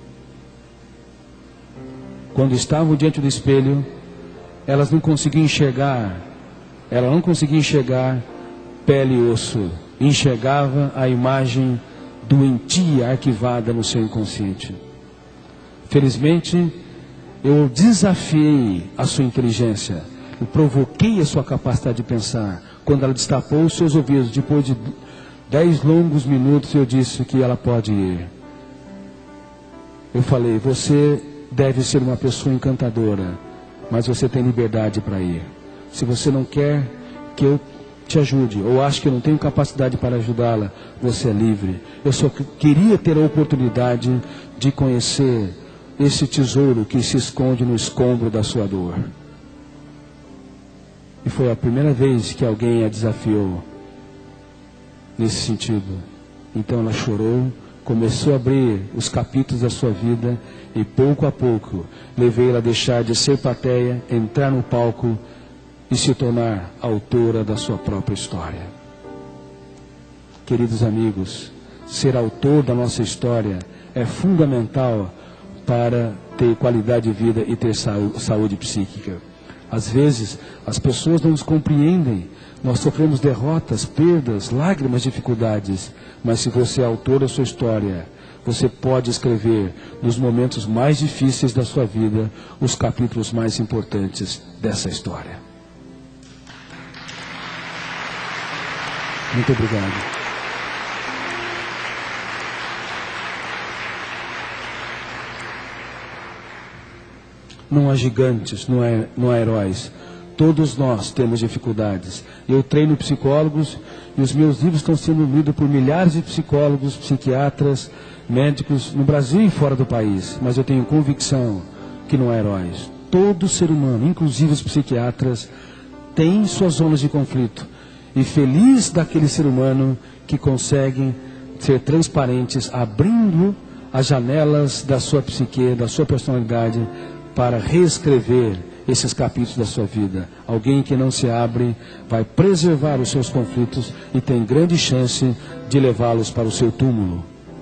Quando estavam diante do espelho, elas não conseguiam enxergar, ela não conseguia enxergar pele e osso, enxergava a imagem doentia arquivada no seu inconsciente. Felizmente, eu desafiei a sua inteligência, eu provoquei a sua capacidade de pensar. Quando ela destapou os seus ouvidos, depois de 10 longos minutos, eu disse que ela pode ir. Eu falei, você deve ser uma pessoa encantadora, mas você tem liberdade para ir. Se você não quer que eu te ajude, ou acha que eu não tenho capacidade para ajudá-la, você é livre. Eu só queria ter a oportunidade de conhecer esse tesouro que se esconde no escombro da sua dor. E foi a primeira vez que alguém a desafiou nesse sentido. Então ela chorou, começou a abrir os capítulos da sua vida e pouco a pouco levei ela a deixar de ser plateia, entrar no palco e se tornar autora da sua própria história. Queridos amigos, ser autor da nossa história é fundamental para ter qualidade de vida e ter saúde psíquica. Às vezes, as pessoas não nos compreendem. Nós sofremos derrotas, perdas, lágrimas, dificuldades. Mas se você é autor da sua história, você pode escrever, nos momentos mais difíceis da sua vida, os capítulos mais importantes dessa história. Muito obrigado. Não há gigantes, não há heróis. Todos nós temos dificuldades. Eu treino psicólogos e os meus livros estão sendo lidos por milhares de psicólogos, psiquiatras, médicos no Brasil e fora do país. Mas eu tenho convicção que não há heróis. Todo ser humano, inclusive os psiquiatras, tem suas zonas de conflito. E feliz daquele ser humano que consegue ser transparentes, abrindo as janelas da sua psique, da sua personalidade, para reescrever esses capítulos da sua vida. Alguém que não se abre vai preservar os seus conflitos e tem grande chance de levá-los para o seu túmulo.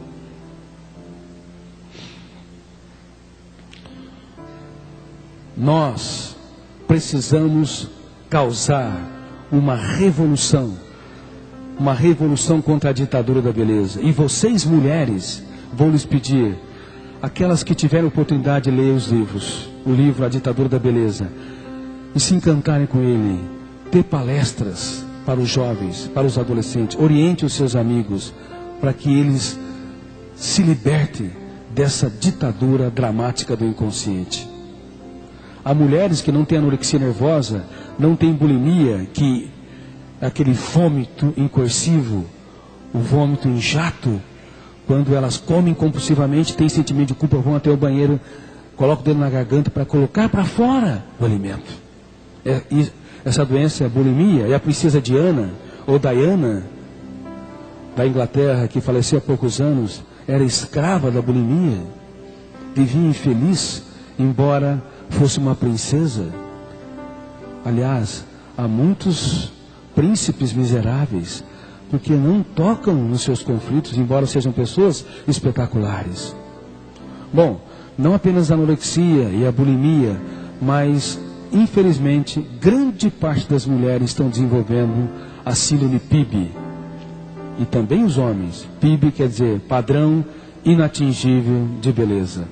Nós precisamos causar uma revolução contra a ditadura da beleza. E vocês, mulheres, vou lhes pedir, aquelas que tiveram oportunidade de ler os livros, o livro A Ditadura da Beleza, e se encantarem com ele, ter palestras para os jovens, para os adolescentes, oriente os seus amigos, para que eles se libertem dessa ditadura dramática do inconsciente. Há mulheres que não têm anorexia nervosa, não têm bulimia, que aquele vômito incoercível, o vômito em jato, quando elas comem compulsivamente, têm sentimento de culpa, vão até o banheiro, colocam o dedo na garganta para colocar para fora o alimento. Essa doença é a bulimia. E a princesa Diana, ou Diana, da Inglaterra, que faleceu há poucos anos, era escrava da bulimia. Vivia infeliz, embora fosse uma princesa. Aliás, há muitos príncipes miseráveis, porque não tocam nos seus conflitos, embora sejam pessoas espetaculares. Bom, não apenas a anorexia e a bulimia, mas, infelizmente, grande parte das mulheres estão desenvolvendo a síndrome PIB. E também os homens. PIB quer dizer padrão inatingível de beleza.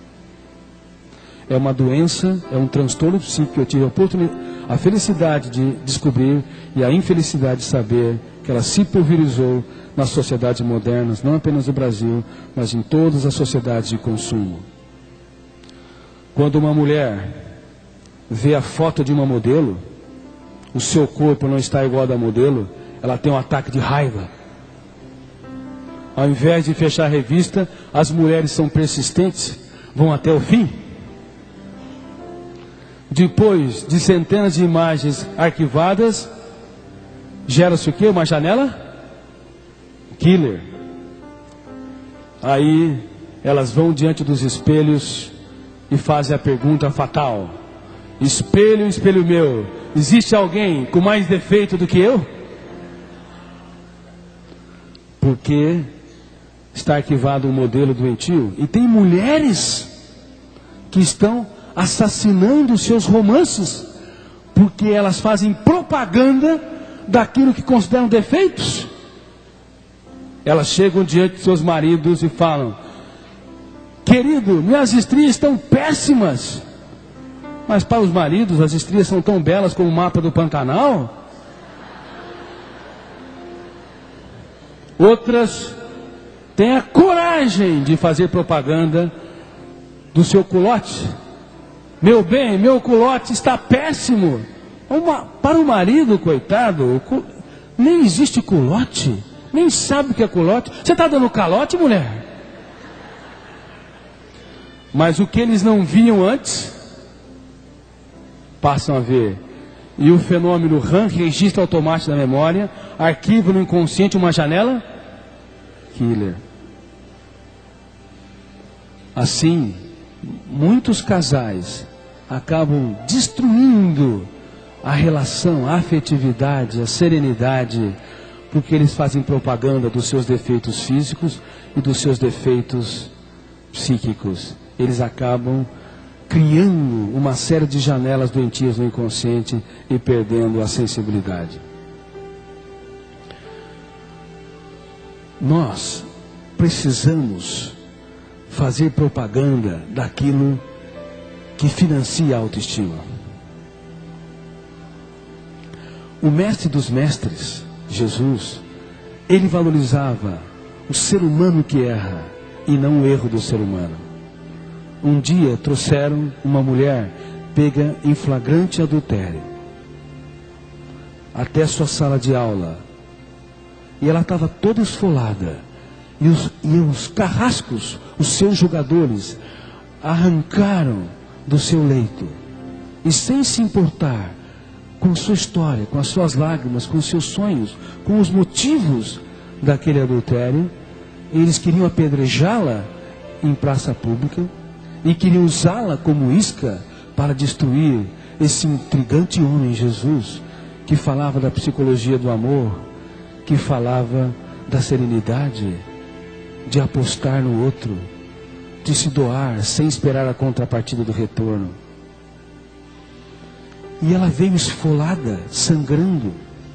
É uma doença, é um transtorno psíquico que eu tive a felicidade de descobrir e a infelicidade de saber que ela se pulverizou nas sociedades modernas, não apenas no Brasil, mas em todas as sociedades de consumo. Quando uma mulher vê a foto de uma modelo, o seu corpo não está igual ao da modelo, ela tem um ataque de raiva. Ao invés de fechar a revista, as mulheres são persistentes, vão até o fim. Depois de centenas de imagens arquivadas, gera-se o quê? Uma janela? Killer. Aí elas vão diante dos espelhos e fazem a pergunta fatal: espelho, espelho meu, existe alguém com mais defeito do que eu? Porque está arquivado um modelo doentio. E tem mulheres que estão assassinando seus romances, porque elas fazem propaganda daquilo que consideram defeitos. Elas chegam diante de seus maridos e falam: querido, minhas estrias estão péssimas. Mas para os maridos as estrias são tão belas como o mapa do Pantanal. Outras têm a coragem de fazer propaganda do seu culote. Meu bem, meu culote está péssimo. Para o marido, coitado, nem existe culote. Nem sabe o que é culote. Você está dando calote, mulher? Mas o que eles não viam antes, passam a ver. E o fenômeno RAM, registro automático da memória, arquivo no inconsciente uma janela, killer. Assim, muitos casais acabam destruindo a relação, a afetividade, a serenidade, porque eles fazem propaganda dos seus defeitos físicos e dos seus defeitos psíquicos. Eles acabam criando uma série de janelas doentias no inconsciente e perdendo a sensibilidade. Nós precisamos fazer propaganda daquilo que financia a autoestima. O mestre dos mestres, Jesus, ele valorizava o ser humano que erra e não o erro do ser humano. Um dia trouxeram uma mulher pega em flagrante adultério até sua sala de aula, e ela estava toda esfolada, e os carrascos, os seus julgadores, arrancaram do seu leito, e sem se importar com sua história, com as suas lágrimas, com os seus sonhos, com os motivos daquele adultério, eles queriam apedrejá-la em praça pública e queriam usá-la como isca para destruir esse intrigante homem Jesus, que falava da psicologia do amor, que falava da serenidade, de apostar no outro, de se doar sem esperar a contrapartida do retorno. E ela veio esfolada, sangrando.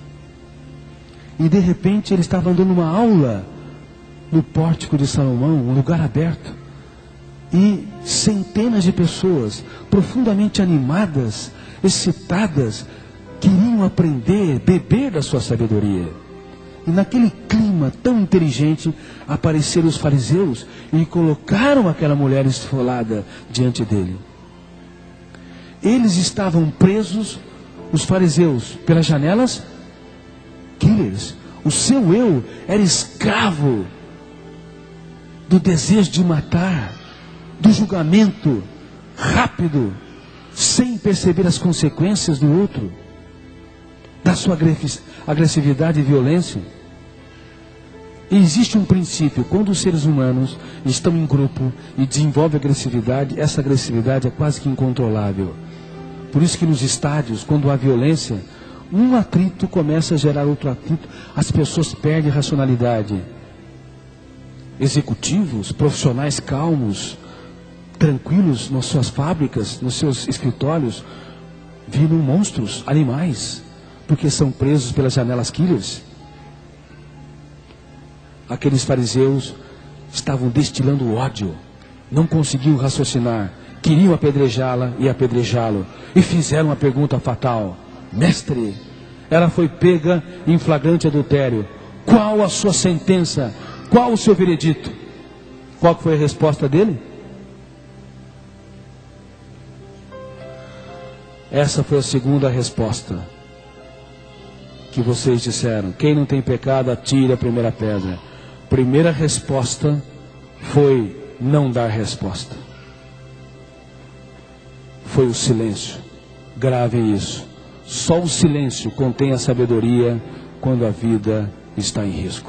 E de repente ele estava dando uma aula no pórtico de Salomão, um lugar aberto. E centenas de pessoas, profundamente animadas, excitadas, queriam aprender, beber da sua sabedoria. E naquele clima tão inteligente, apareceram os fariseus e colocaram aquela mulher esfolada diante dele. Eles estavam presos, os fariseus, pelas janelas, killers. O seu eu era escravo do desejo de matar, do julgamento rápido, sem perceber as consequências do outro, da sua agressividade e violência. E existe um princípio: quando os seres humanos estão em grupo e desenvolvem agressividade, essa agressividade é quase que incontrolável. Por isso que nos estádios, quando há violência, um atrito começa a gerar outro atrito, as pessoas perdem a racionalidade. Executivos, profissionais calmos, tranquilos nas suas fábricas, nos seus escritórios, viram monstros, animais, porque são presos pelas janelas killers. Aqueles fariseus estavam destilando ódio, não conseguiam raciocinar, queriam apedrejá-la e apedrejá-lo, e fizeram uma pergunta fatal: mestre, ela foi pega em flagrante adultério, qual a sua sentença? Qual o seu veredito? Qual foi a resposta dele? Essa foi a segunda resposta que vocês disseram: quem não tem pecado, atire a primeira pedra. Primeira resposta foi não dar resposta. Foi o silêncio. Gravem isso. Só o silêncio contém a sabedoria quando a vida está em risco.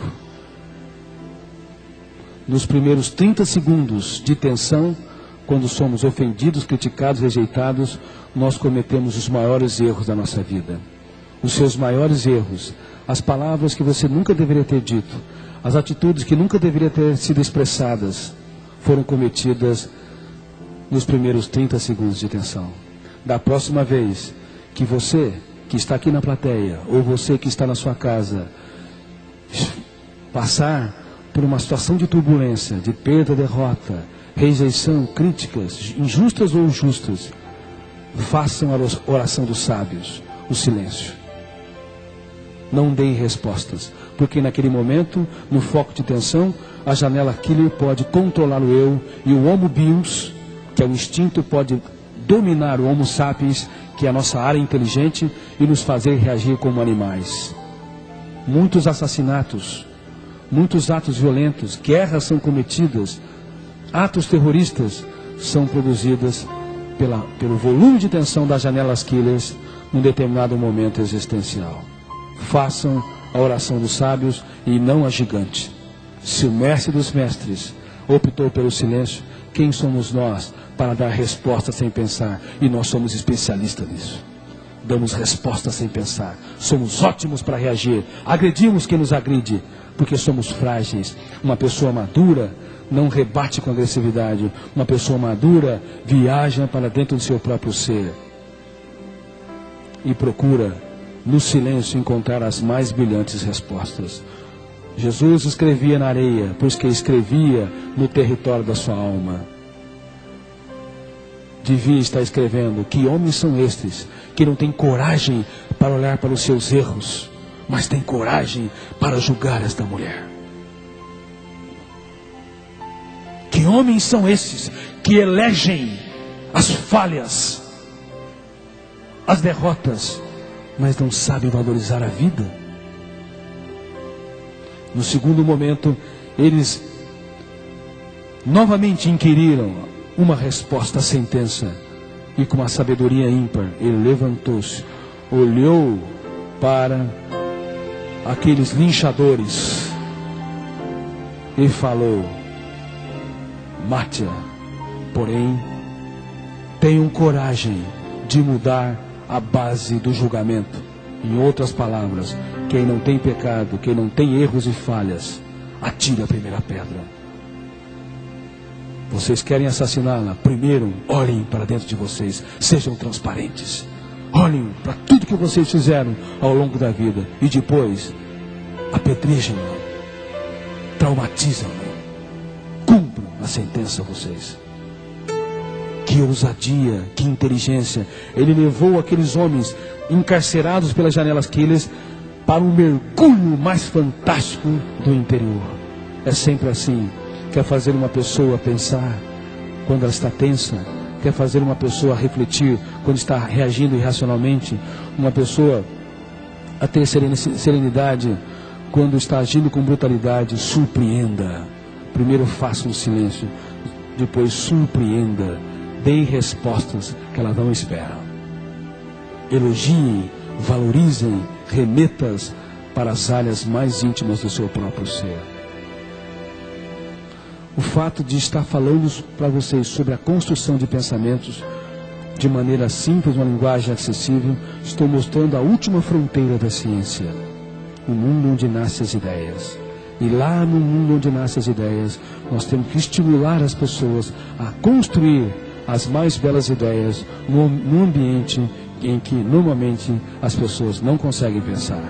Nos primeiros 30 segundos de tensão, quando somos ofendidos, criticados, rejeitados, nós cometemos os maiores erros da nossa vida. Os seus maiores erros, as palavras que você nunca deveria ter dito, as atitudes que nunca deveriam ter sido expressadas, foram cometidas nos primeiros 30 segundos de tensão. Da próxima vez que você, que está aqui na plateia, ou você que está na sua casa, passar por uma situação de turbulência, de perda, derrota, rejeição, críticas, injustas ou justas, façam a oração dos sábios, o silêncio. Não deem respostas, porque naquele momento, no foco de tensão, a janela killer pode controlar o eu, e o homo bios, que é o instinto, pode dominar o homo sapiens, que é a nossa área inteligente, e nos fazer reagir como animais. Muitos assassinatos, muitos atos violentos, guerras são cometidas, atos terroristas são produzidas pelo volume de tensão das janelas killers num determinado momento existencial. Façam a oração dos sábios e não a gigante. Se o mestre dos mestres optou pelo silêncio, quem somos nós para dar resposta sem pensar? E nós somos especialistas nisso. Damos resposta sem pensar. Somos ótimos para reagir. Agredimos quem nos agride, porque somos frágeis. Uma pessoa madura não rebate com agressividade. Uma pessoa madura viaja para dentro do seu próprio ser e procura, no silêncio, encontrar as mais brilhantes respostas. Jesus escrevia na areia, pois que escrevia no território da sua alma. Devia estar escrevendo: que homens são estes que não têm coragem para olhar para os seus erros, mas têm coragem para julgar esta mulher? Que homens são esses que elegem as falhas, as derrotas, mas não sabem valorizar a vida? No segundo momento, eles novamente inquiriram uma resposta à sentença. E com uma sabedoria ímpar, ele levantou-se, olhou para aqueles linchadores e falou: mate-a, porém tenham coragem de mudar a base do julgamento. Em outras palavras, quem não tem pecado, quem não tem erros e falhas, atire a primeira pedra. Vocês querem assassiná-la? Primeiro, olhem para dentro de vocês, sejam transparentes. Olhem para tudo que vocês fizeram ao longo da vida e depois apedrejam-la, traumatizam-la, cumpram a sentença vocês. Que ousadia, que inteligência! Ele levou aqueles homens encarcerados pelas janelas Quilhas para um mergulho mais fantástico do interior. É sempre assim. Quer fazer uma pessoa pensar quando ela está tensa? Quer fazer uma pessoa refletir quando está reagindo irracionalmente? Uma pessoa a ter serenidade quando está agindo com brutalidade? Surpreenda. Primeiro faça um silêncio, depois surpreenda. Dê respostas que ela não espera. Elogiem, valorizem, remetas para as áreas mais íntimas do seu próprio ser. O fato de estar falando para vocês sobre a construção de pensamentos de maneira simples, uma linguagem acessível, estou mostrando a última fronteira da ciência, o mundo onde nascem as ideias. E lá no mundo onde nascem as ideias, nós temos que estimular as pessoas a construir as mais belas ideias num ambiente em que normalmente as pessoas não conseguem pensar.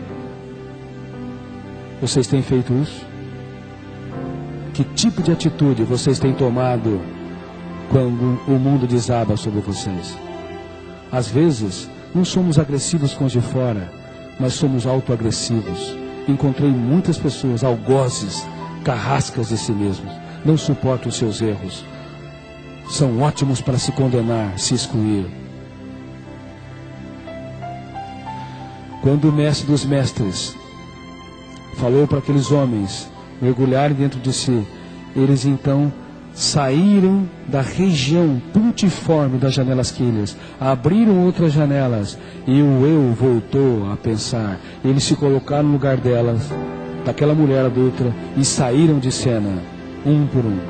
Vocês têm feito isso? Que tipo de atitude vocês têm tomado quando o mundo desaba sobre vocês? Às vezes, não somos agressivos com os de fora, mas somos autoagressivos. Encontrei muitas pessoas algozes, carrascas de si mesmos, não suportam os seus erros. São ótimos para se condenar, se excluir. Quando o mestre dos mestres falou para aqueles homens mergulharem dentro de si, eles então saíram da região pontiforme das janelas Quilhas, abriram outras janelas e o eu voltou a pensar. Eles se colocaram no lugar delas, daquela mulher adulta, e saíram de cena, um por um.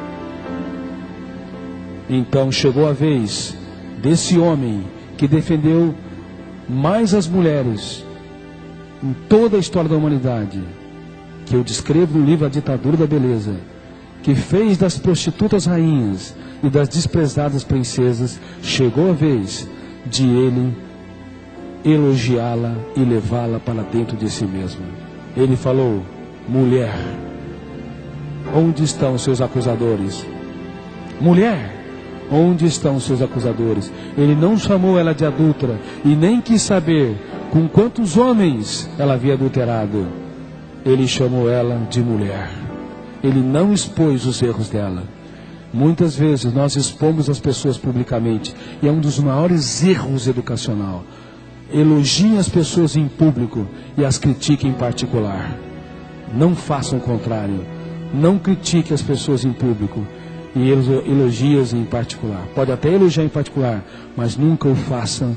Então chegou a vez desse homem que defendeu mais as mulheres em toda a história da humanidade, que eu descrevo no livro A Ditadura da Beleza, que fez das prostitutas rainhas e das desprezadas princesas. Chegou a vez de ele elogiá-la e levá-la para dentro de si mesmo. Ele falou: mulher, onde estão os seus acusadores? Mulher, onde estão os seus acusadores? Ele não chamou ela de adúltera e nem quis saber com quantos homens ela havia adulterado. Ele chamou ela de mulher. Ele não expôs os erros dela. Muitas vezes nós expomos as pessoas publicamente, e é um dos maiores erros educacional. Elogiem as pessoas em público e as critique em particular. Não façam o contrário. Não critique as pessoas em público e elogie-as em particular. Pode até elogiar em particular, mas nunca o façam.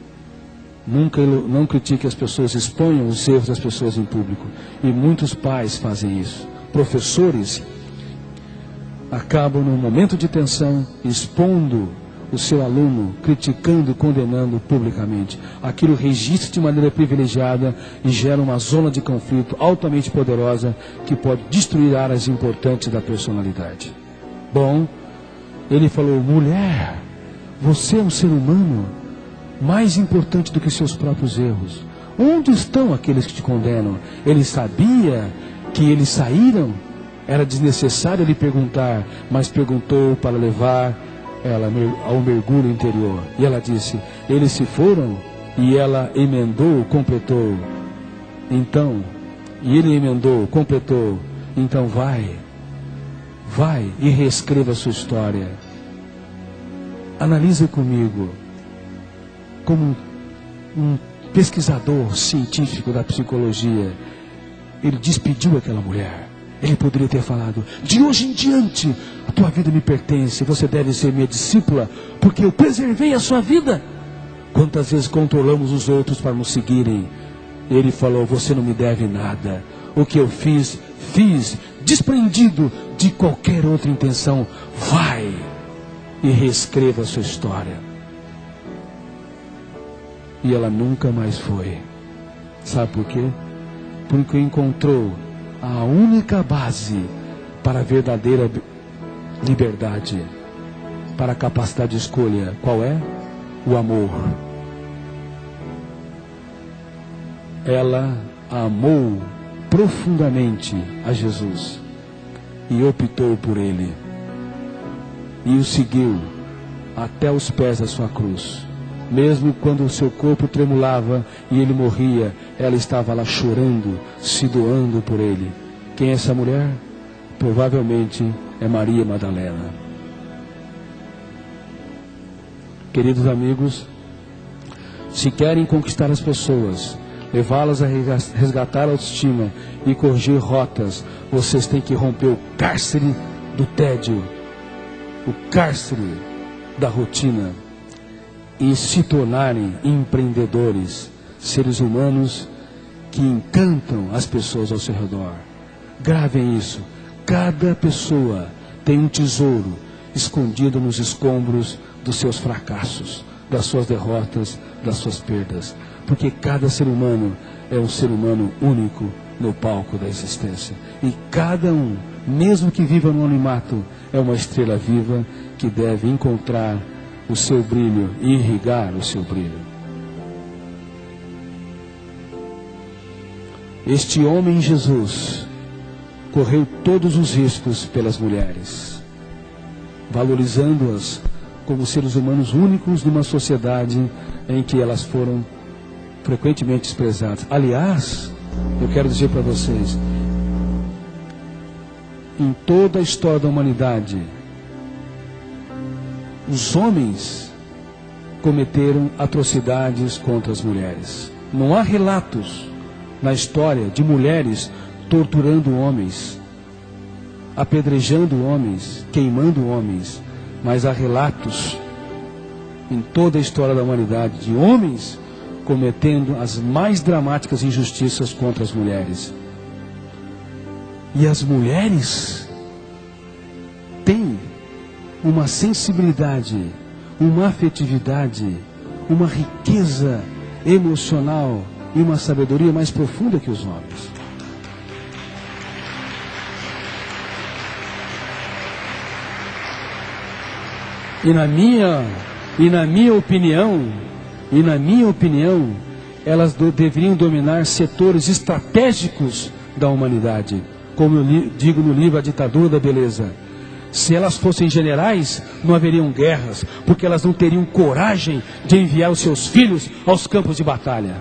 Não critique as pessoas, exponham os erros das pessoas em público. E muitos pais fazem isso. Professores acabam num momento de tensão expondo o seu aluno, criticando, condenando publicamente. Aquilo registra de maneira privilegiada e gera uma zona de conflito altamente poderosa que pode destruir áreas importantes da personalidade. Bom, ele falou: mulher, você é um ser humano mais importante do que seus próprios erros. Onde estão aqueles que te condenam? Ele sabia que eles saíram, era desnecessário lhe perguntar, mas perguntou para levar ela ao mergulho interior. E ela disse: eles se foram? E ela emendou, completou. Então, e ele emendou, completou. Então vai e reescreva a sua história. Analisa comigo, como um pesquisador científico da psicologia, ele despediu aquela mulher. Ele poderia ter falado: de hoje em diante, a tua vida me pertence, você deve ser minha discípula, porque eu preservei a sua vida. Quantas vezes controlamos os outros para nos seguirem? Ele falou: você não me deve nada. O que eu fiz, desprendido de qualquer outra intenção. Vai e reescreva a sua história. E ela nunca mais foi. Sabe por quê? Porque encontrou a única base para a verdadeira liberdade, para a capacidade de escolha. Qual é? O amor. Ela amou profundamente a Jesus e optou por ele e o seguiu até os pés da sua cruz. Mesmo quando o seu corpo tremulava e ele morria, ela estava lá chorando, se doando por ele. Quem é essa mulher? Provavelmente é Maria Madalena. Queridos amigos, se querem conquistar as pessoas, levá-las a resgatar a autoestima e corrigir rotas, vocês têm que romper o cárcere do tédio, o cárcere da rotina, e se tornarem empreendedores, seres humanos que encantam as pessoas ao seu redor. Gravem isso: cada pessoa tem um tesouro escondido nos escombros dos seus fracassos, das suas derrotas, das suas perdas, porque cada ser humano é um ser humano único no palco da existência, e cada um, mesmo que viva no anonimato, é uma estrela viva que deve encontrar o seu brilho e irrigar o seu brilho. Este homem Jesus correu todos os riscos pelas mulheres, valorizando-as como seres humanos únicos numa sociedade em que elas foram frequentemente desprezadas. Aliás, eu quero dizer para vocês, em toda a história da humanidade, os homens cometeram atrocidades contra as mulheres. Não há relatos na história de mulheres torturando homens, apedrejando homens, queimando homens, mas há relatos em toda a história da humanidade de homens cometendo as mais dramáticas injustiças contra as mulheres. E as mulheres têm uma sensibilidade, uma afetividade, uma riqueza emocional e uma sabedoria mais profunda que os homens. E na minha opinião, elas deveriam dominar setores estratégicos da humanidade, como eu digo no livro A Ditadura da Beleza. Se elas fossem generais, não haveriam guerras, porque elas não teriam coragem de enviar os seus filhos aos campos de batalha.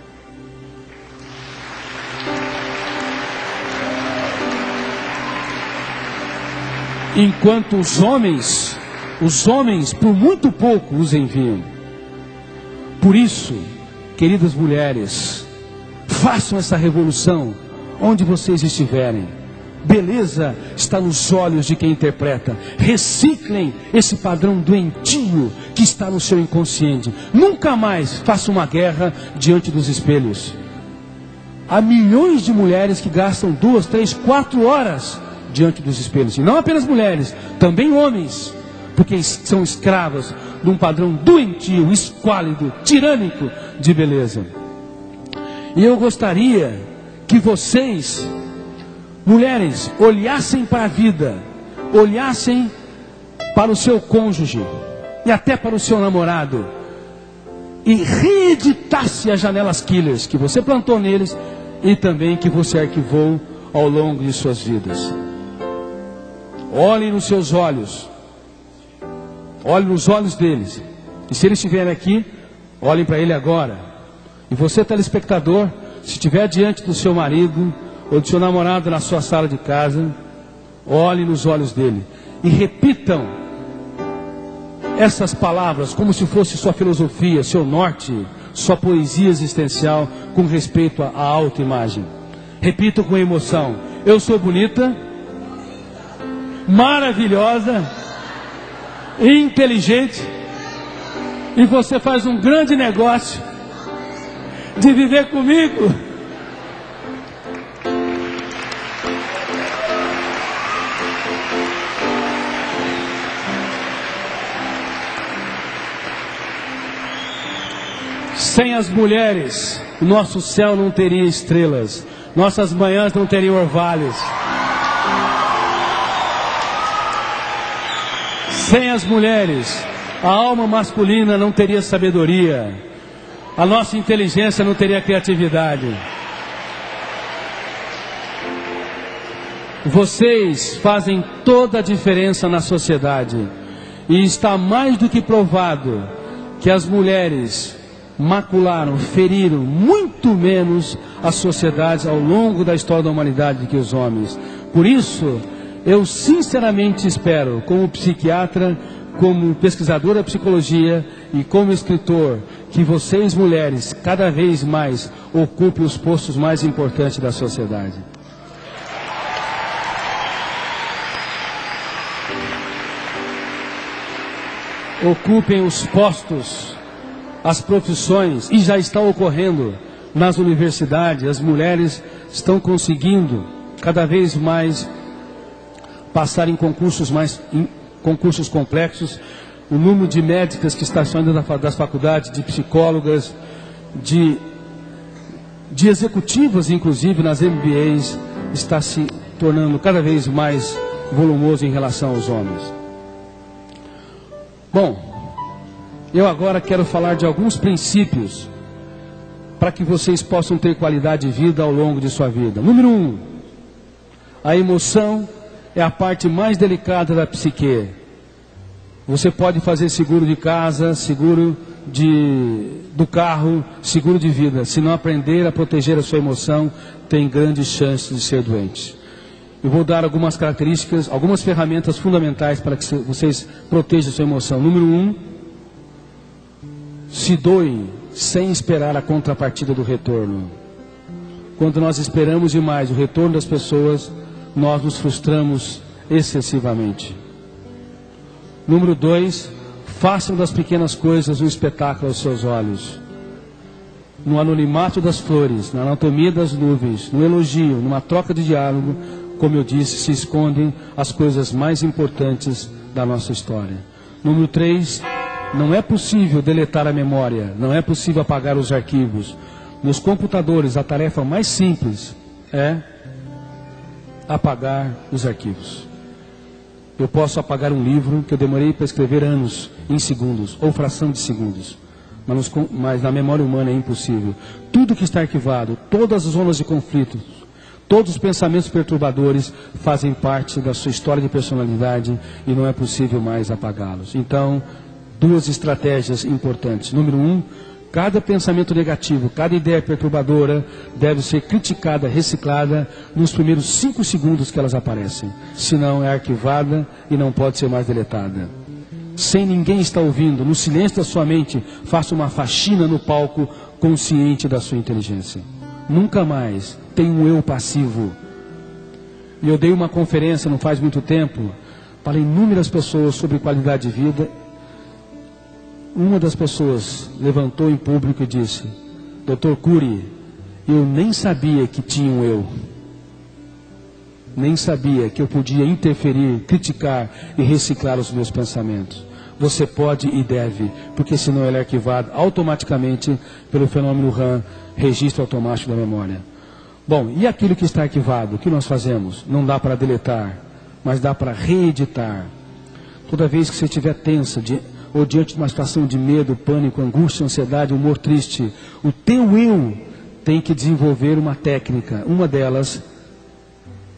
Enquanto os homens por muito pouco os enviam. Por isso, queridas mulheres, façam essa revolução onde vocês estiverem. Beleza está nos olhos de quem interpreta. Reciclem esse padrão doentio que está no seu inconsciente. Nunca mais faça uma guerra diante dos espelhos. Há milhões de mulheres que gastam 2, 3, 4 horas diante dos espelhos. E não apenas mulheres, também homens, porque são escravas de um padrão doentio, esquálido, tirânico de beleza. E eu gostaria que vocês, mulheres, olhassem para a vida, olhassem para o seu cônjuge e até para o seu namorado e reeditasse as janelas killers que você plantou neles e também que você arquivou ao longo de suas vidas. Olhem nos seus olhos. Olhem nos olhos deles. E se eles estiverem aqui, olhem para ele agora. E você, telespectador, se estiver diante do seu marido ou do seu namorado na sua sala de casa, olhe nos olhos dele e repitam essas palavras como se fosse sua filosofia, seu norte, sua poesia existencial com respeito à autoimagem. Repito com emoção: eu sou bonita, maravilhosa, inteligente, e você faz um grande negócio de viver comigo. Sem as mulheres, nosso céu não teria estrelas, nossas manhãs não teriam orvalhos. Sem as mulheres, a alma masculina não teria sabedoria, a nossa inteligência não teria criatividade. Vocês fazem toda a diferença na sociedade, e está mais do que provado que as mulheres macularam, feriram muito menos as sociedades ao longo da história da humanidade do que os homens. Por isso, eu sinceramente espero, como psiquiatra, como pesquisador da psicologia e como escritor, que vocês, mulheres, cada vez mais ocupem os postos mais importantes da sociedade. Ocupem os postos, as profissões, e já está ocorrendo nas universidades. As mulheres estão conseguindo cada vez mais passar em concursos concursos complexos. O número de médicas que está saindo das faculdades, de psicólogas, de executivas, inclusive nas MBAs, está se tornando cada vez mais volumoso em relação aos homens. Bom, eu agora quero falar de alguns princípios para que vocês possam ter qualidade de vida ao longo de sua vida. Número 1, a emoção é a parte mais delicada da psique. Você pode fazer seguro de casa, seguro do carro, seguro de vida. Se não aprender a proteger a sua emoção, tem grandes chances de ser doente. Eu vou dar algumas características, algumas ferramentas fundamentais para que vocês protejam a sua emoção. Número 1, se doe sem esperar a contrapartida do retorno. Quando nós esperamos demais o retorno das pessoas, nós nos frustramos excessivamente. Número 2, façam das pequenas coisas um espetáculo aos seus olhos. No anonimato das flores, na anatomia das nuvens, no elogio, numa troca de diálogo, como eu disse, se escondem as coisas mais importantes da nossa história. Número 3, não é possível deletar a memória, não é possível apagar os arquivos. Nos computadores, a tarefa mais simples é apagar os arquivos. Eu posso apagar um livro que eu demorei para escrever anos, em segundos, ou fração de segundos. Mas na memória humana é impossível. Tudo que está arquivado, todas as zonas de conflito, todos os pensamentos perturbadores fazem parte da sua história de personalidade e não é possível mais apagá-los. Então, duas estratégias importantes. Número 1, cada pensamento negativo, cada ideia perturbadora deve ser criticada, reciclada nos primeiros 5 segundos que elas aparecem. Senão é arquivada e não pode ser mais deletada. Sem ninguém estar ouvindo, no silêncio da sua mente, faça uma faxina no palco consciente da sua inteligência. Nunca mais tem um eu passivo. E eu dei uma conferência não faz muito tempo para inúmeras pessoas sobre qualidade de vida. Uma das pessoas levantou em público e disse: Dr. Cury, eu nem sabia que tinha um eu. Nem sabia que eu podia interferir, criticar e reciclar os meus pensamentos. Você pode e deve, porque senão ele é arquivado automaticamente pelo fenômeno RAM, registro automático da memória. Bom, e aquilo que está arquivado, o que nós fazemos? Não dá para deletar, mas dá para reeditar. Toda vez que você estiver tensa, ou diante de uma situação de medo, pânico, angústia, ansiedade, humor triste, o teu eu tem que desenvolver uma técnica. Uma delas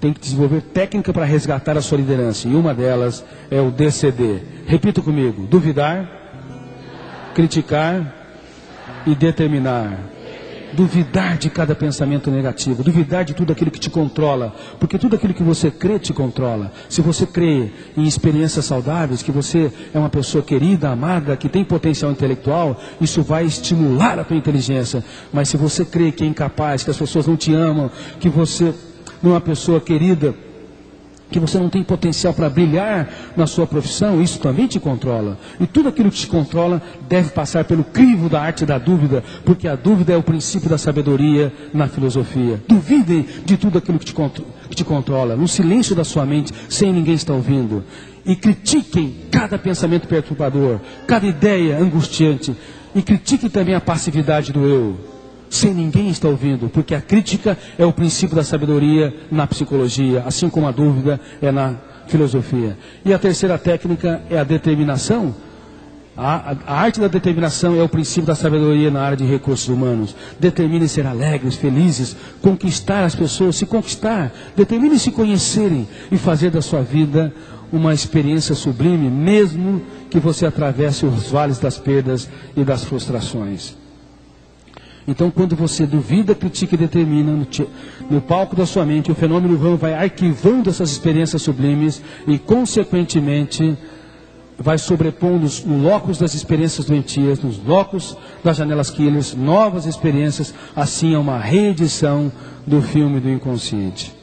tem que desenvolver técnica para resgatar a sua liderança. E uma delas é o DCD. Repita comigo: duvidar, criticar e determinar. Duvidar de cada pensamento negativo, duvidar de tudo aquilo que te controla, porque tudo aquilo que você crê te controla. Se você crê em experiências saudáveis, que você é uma pessoa querida, amada, que tem potencial intelectual, isso vai estimular a tua inteligência. Mas se você crê que é incapaz, que as pessoas não te amam, que você não é uma pessoa querida, que você não tem potencial para brilhar na sua profissão, isso também te controla. E tudo aquilo que te controla deve passar pelo crivo da arte da dúvida, porque a dúvida é o princípio da sabedoria na filosofia. Duvidem de tudo aquilo que te controla, no silêncio da sua mente, sem ninguém estar ouvindo. E critiquem cada pensamento perturbador, cada ideia angustiante. E critiquem também a passividade do eu, sem ninguém estar ouvindo, porque a crítica é o princípio da sabedoria na psicologia, assim como a dúvida é na filosofia. E a terceira técnica é a determinação. A arte da determinação é o princípio da sabedoria na área de recursos humanos. Determine ser alegres, felizes, conquistar as pessoas, se conquistar. Determine se conhecerem e fazer da sua vida uma experiência sublime, mesmo que você atravesse os vales das perdas e das frustrações. Então, quando você duvida, critica e determina, no palco da sua mente, o fenômeno vão vai arquivando essas experiências sublimes e, consequentemente, vai sobrepondo no locus das experiências doentias, nos locus das janelas killers, novas experiências. Assim é uma reedição do filme do inconsciente.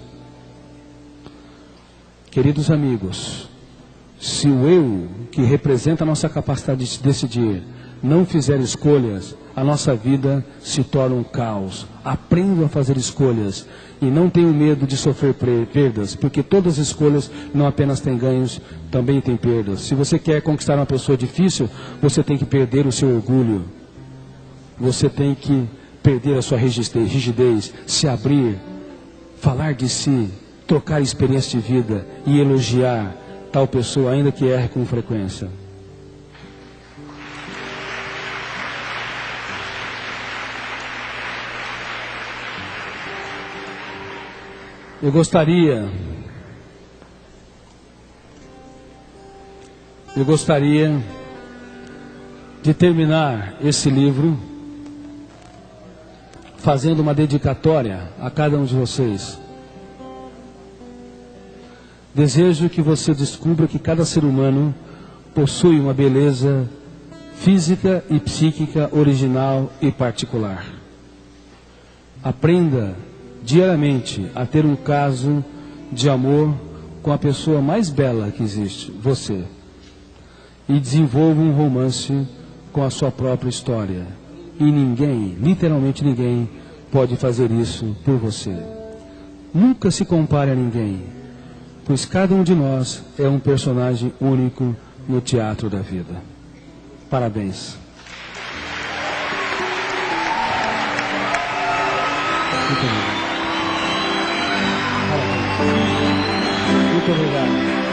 Queridos amigos, se o eu, que representa a nossa capacidade de decidir, não fizer escolhas, a nossa vida se torna um caos. Aprendam a fazer escolhas e não tenham medo de sofrer perdas, porque todas as escolhas não apenas têm ganhos, também têm perdas. Se você quer conquistar uma pessoa difícil, você tem que perder o seu orgulho. Você tem que perder a sua rigidez, se abrir, falar de si, trocar experiência de vida e elogiar tal pessoa, ainda que erre com frequência. Eu gostaria de terminar esse livro fazendo uma dedicatória a cada um de vocês. Desejo que você descubra que cada ser humano possui uma beleza física e psíquica original e particular. Aprenda diariamente a ter um caso de amor com a pessoa mais bela que existe, você. E desenvolva um romance com a sua própria história. E ninguém, literalmente ninguém, pode fazer isso por você. Nunca se compare a ninguém, pois cada um de nós é um personagem único no teatro da vida. Parabéns. Muito obrigado. Muito obrigado.